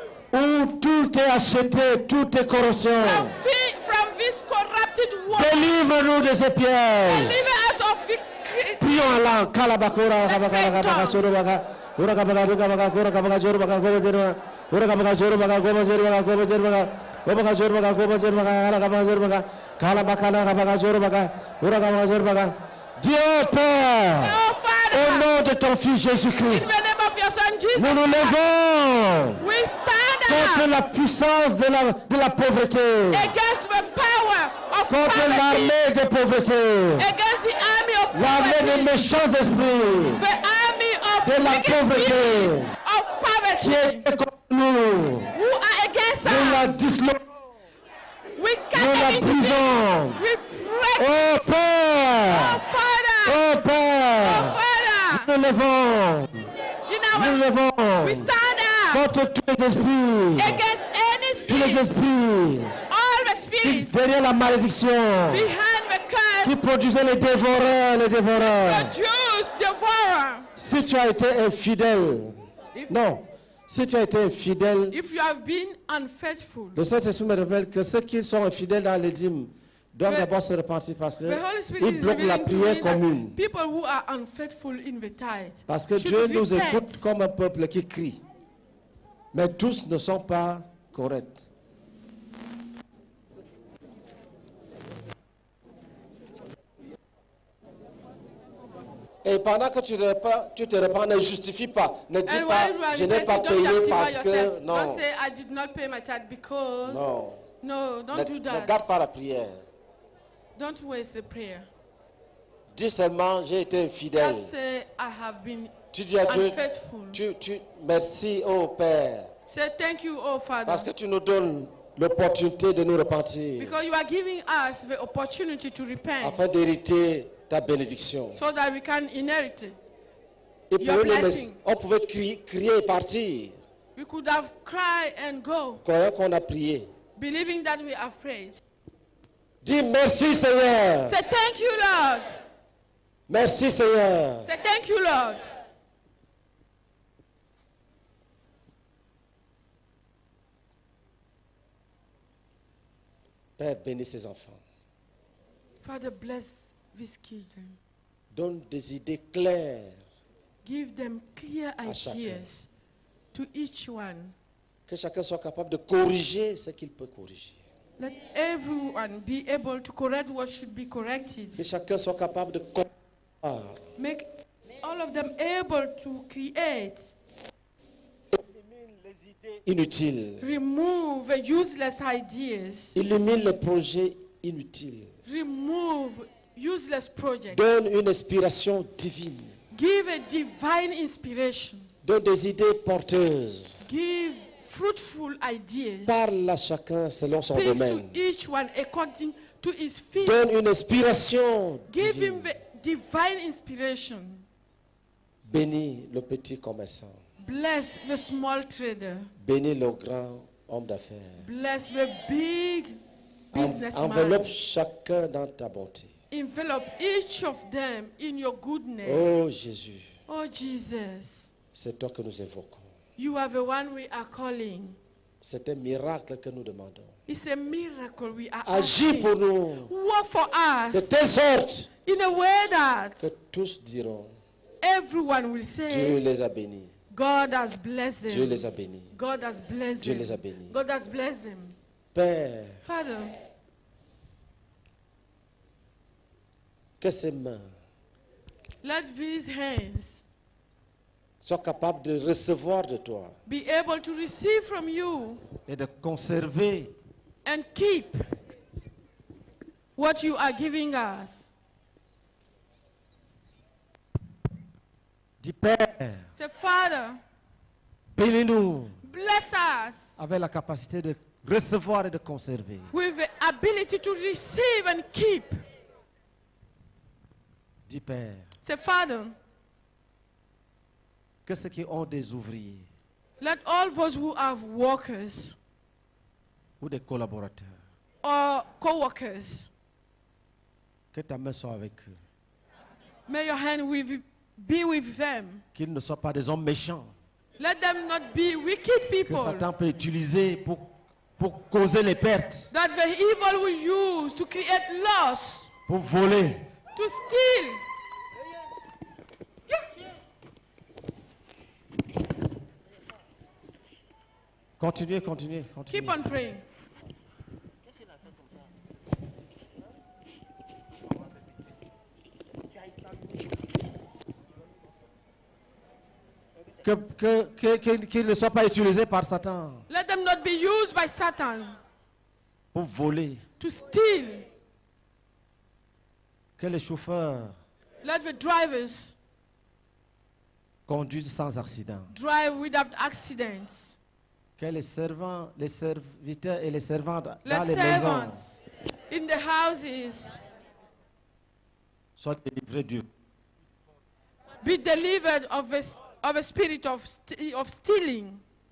où tout est acheté, tout est corruption. from, fi- from this corrupted world. Délivre-nous de ces pièges. Deliver us of victory. Prions en langue. Kalabakura, kabakara, kabaka, chorobaka. Ura kabaka, duka, baka, kura, kabaka, chorobaka, goba, zerba. Ura kabaka, chorobaka, goba, zerba, goba, zerba. Goba, chorobaka, goba, zerba, kala, kabaka, chorobaka. Kalabaka, kabaka, chorobaka. Ura kabaka, chorobaka. Dieu Père, Oh au Father, nom de ton Fils in Jésus-Christ, the name of your Son Jesus, nous nous levons we stand contre up la puissance de la, de la pauvreté, against the power of contre poverty, l'armée de pauvreté, against the army of l'armée des poverty, méchants esprits, the army of de la wicked pauvreté, spirit, of qui poverty, est contre nous. who are against Nous la us. disloquons, We nous la can brisons. We break. Oh Oh Père, Father, oh oh Père, Father, nous levons, in nous our, levons we stand up contre tous les esprits, against any tous les spirit, esprits all the qui, spirits derrière la malédiction, behind the qui curse, produisaient les dévoreurs, les dévoreurs. produce, devour. Si tu as été infidèle, If, non, si tu as été infidèle, if you have been unfaithful, le Saint-Esprit me révèle que ceux qui sont infidèles dans les dîmes doivent Mais- d'abord se repentir parce the Holy Spirit qu'ils is bloquent la revealing to prière me commune. that people who are unfaithful in the tithe Parce que should Dieu nous repent. écoute comme un peuple qui crie. Mais tous ne sont pas corrects. Et pendant que tu te repens, tu te repens, ne justifie pas. Ne dis And pas, while you are je n'ai pas repenting, don't payé justify parce yourself. que... Non, Don't say, I did not pay my tithe because... non. No, don't Ne, do ne that. garde pas la prière. Don't waste a prayer. Dis seulement, j'ai été infidèle. Just say, I have been Tu dis à Dieu, unfaithful. tu, tu, merci, oh Père, Say, thank you, oh Father, parce que tu nous donnes l'opportunité de nous repentir Because you are giving us the opportunity to repent afin d'hériter ta bénédiction. so that we can inherit it. Et Your pour nous, blessing. on pouvait crier, crier et partir, We could have cried and go, croyant qu'on a prié. believing that we have prayed. Dis merci Seigneur. Say thank you, Lord. Merci Seigneur. Say thank you, Lord. Père, bénis ses enfants. Father, bless these children. Donne des idées claires. Give them clear chacun. ideas to each one. Que chacun soit capable de corriger ce qu'il peut corriger. Let everyone be able to correct what should be corrected. Que chacun soit capable de comprendre. Make all of them able to create. Inutiles. Remove the useless ideas. Élimine les projets inutiles. Remove useless projects. Donne une inspiration divine. Give a divine inspiration. Donne des idées porteuses. Give fruitful ideas. Parle à chacun selon son Speak to domaine. each one according to his field. Donne une inspiration Give him divine. the divine inspiration. Bénis le petit commerçant. Bless the small trader. Bénis le grand homme d'affaires. Bless the big En- businessman. Enveloppe chacun dans ta bonté. Envelope each of them in your goodness. Oh Jésus, Oh Jesus, c'est toi que nous évoquons. you are the one we are calling. C'est un miracle que nous demandons. It's a miracle we are Agis asking. pour nous Work for de us telle sorte in a way that que tous diront everyone will Dieu say, les a bénis. God has blessed Dieu them. les a bénis. God has blessed Dieu them. les a bénis. God has blessed them. Père, Father, que ces mains let these hands soient capables de recevoir de toi be able to receive from you et de conserver and keep what you are giving us. du Père. Say, Father, Bénis-nous bless us avec la capacité de recevoir et de conserver. with the ability to receive and keep. Du Père, Say, Father, que ceux qui ont des ouvriers let all those who have workers ou des collaborateurs, or co-workers, que ta main soit avec eux. may your hand with, be with them. Qu'ils ne soient pas des hommes méchants Let them not be wicked que people Satan peut utiliser pour, pour causer les pertes, that the evil will use to create loss, pour voler. to steal. Continuez, continuez, continuez. Keep on praying. Que, que, que, que- qu'ils ne soient pas utilisés par Satan Let them not be used by Satan pour voler. to steal. Que les chauffeurs Let the drivers conduisent sans accident. drive without accidents. Que les servants, les serviteurs et les servantes dans Let les maisons servants in the houses soient délivrés du be delivered of a, of a spirit of, st- of stealing.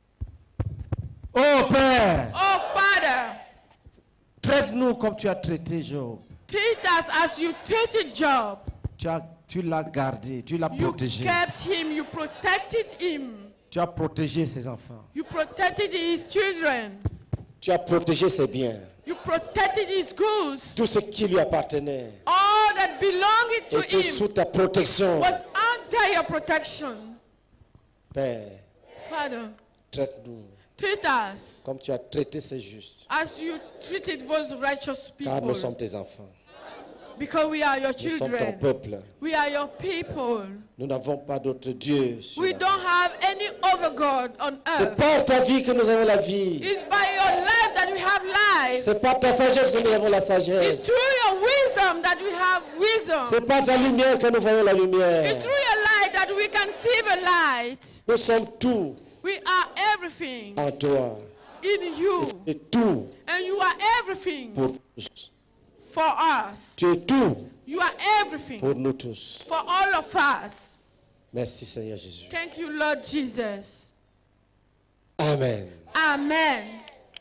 Oh Père, Oh Father, traite-nous comme tu as traité Job. treat us as you treated Job. Tu as, tu l'as gardé, tu l'as You protégé. kept him, you protected him, Tu as protégé ses enfants. you protected his children, Tu as protégé ses biens. you protected his goods. Tout ce qui lui appartenait All that belonged to était sous him ta protection. was under your protection. Père, Father, traite-nous treat us comme tu as traité ces justes. as you treated those righteous Car nous people. sommes tes enfants. Because we are your Nous sommes ton children. peuple. We are your people. Nous n'avons pas d'autre Dieu. sur We la don't have any other God on C'est earth. par ta vie que nous avons la vie. It's by your life that we have life. C'est par ta sagesse que nous avons la It's sagesse. through your wisdom that we have wisdom. C'est par ta lumière que nous voyons la It's lumière. through your light that we can see the light. Nous sommes tout We are everything en toi. in you. Tu es tout And you are everything pour tous. for us. Tu es tout You are everything pour nous tous. for all of us. Merci Seigneur Jésus. Thank you, Lord Jesus. Amen. Amen.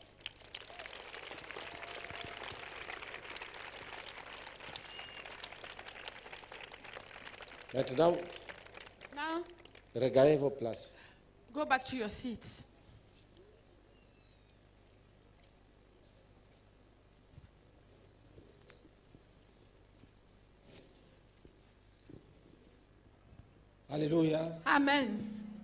Maintenant, Now, regardez vos places. go back to your seats. Alléluia. Amen.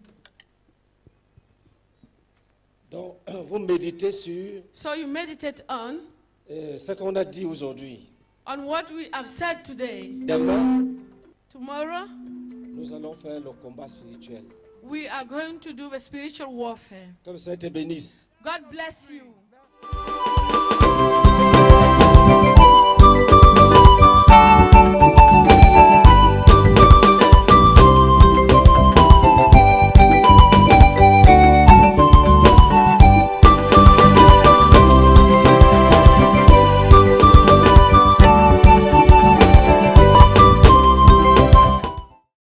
Donc, vous méditez sur So you meditate on euh, ce qu'on a dit aujourd'hui. on what we have said today. Demain, Tomorrow, nous allons faire le combat spirituel. we are going to do the spiritual warfare. Comme ça te bénisse. God bless you.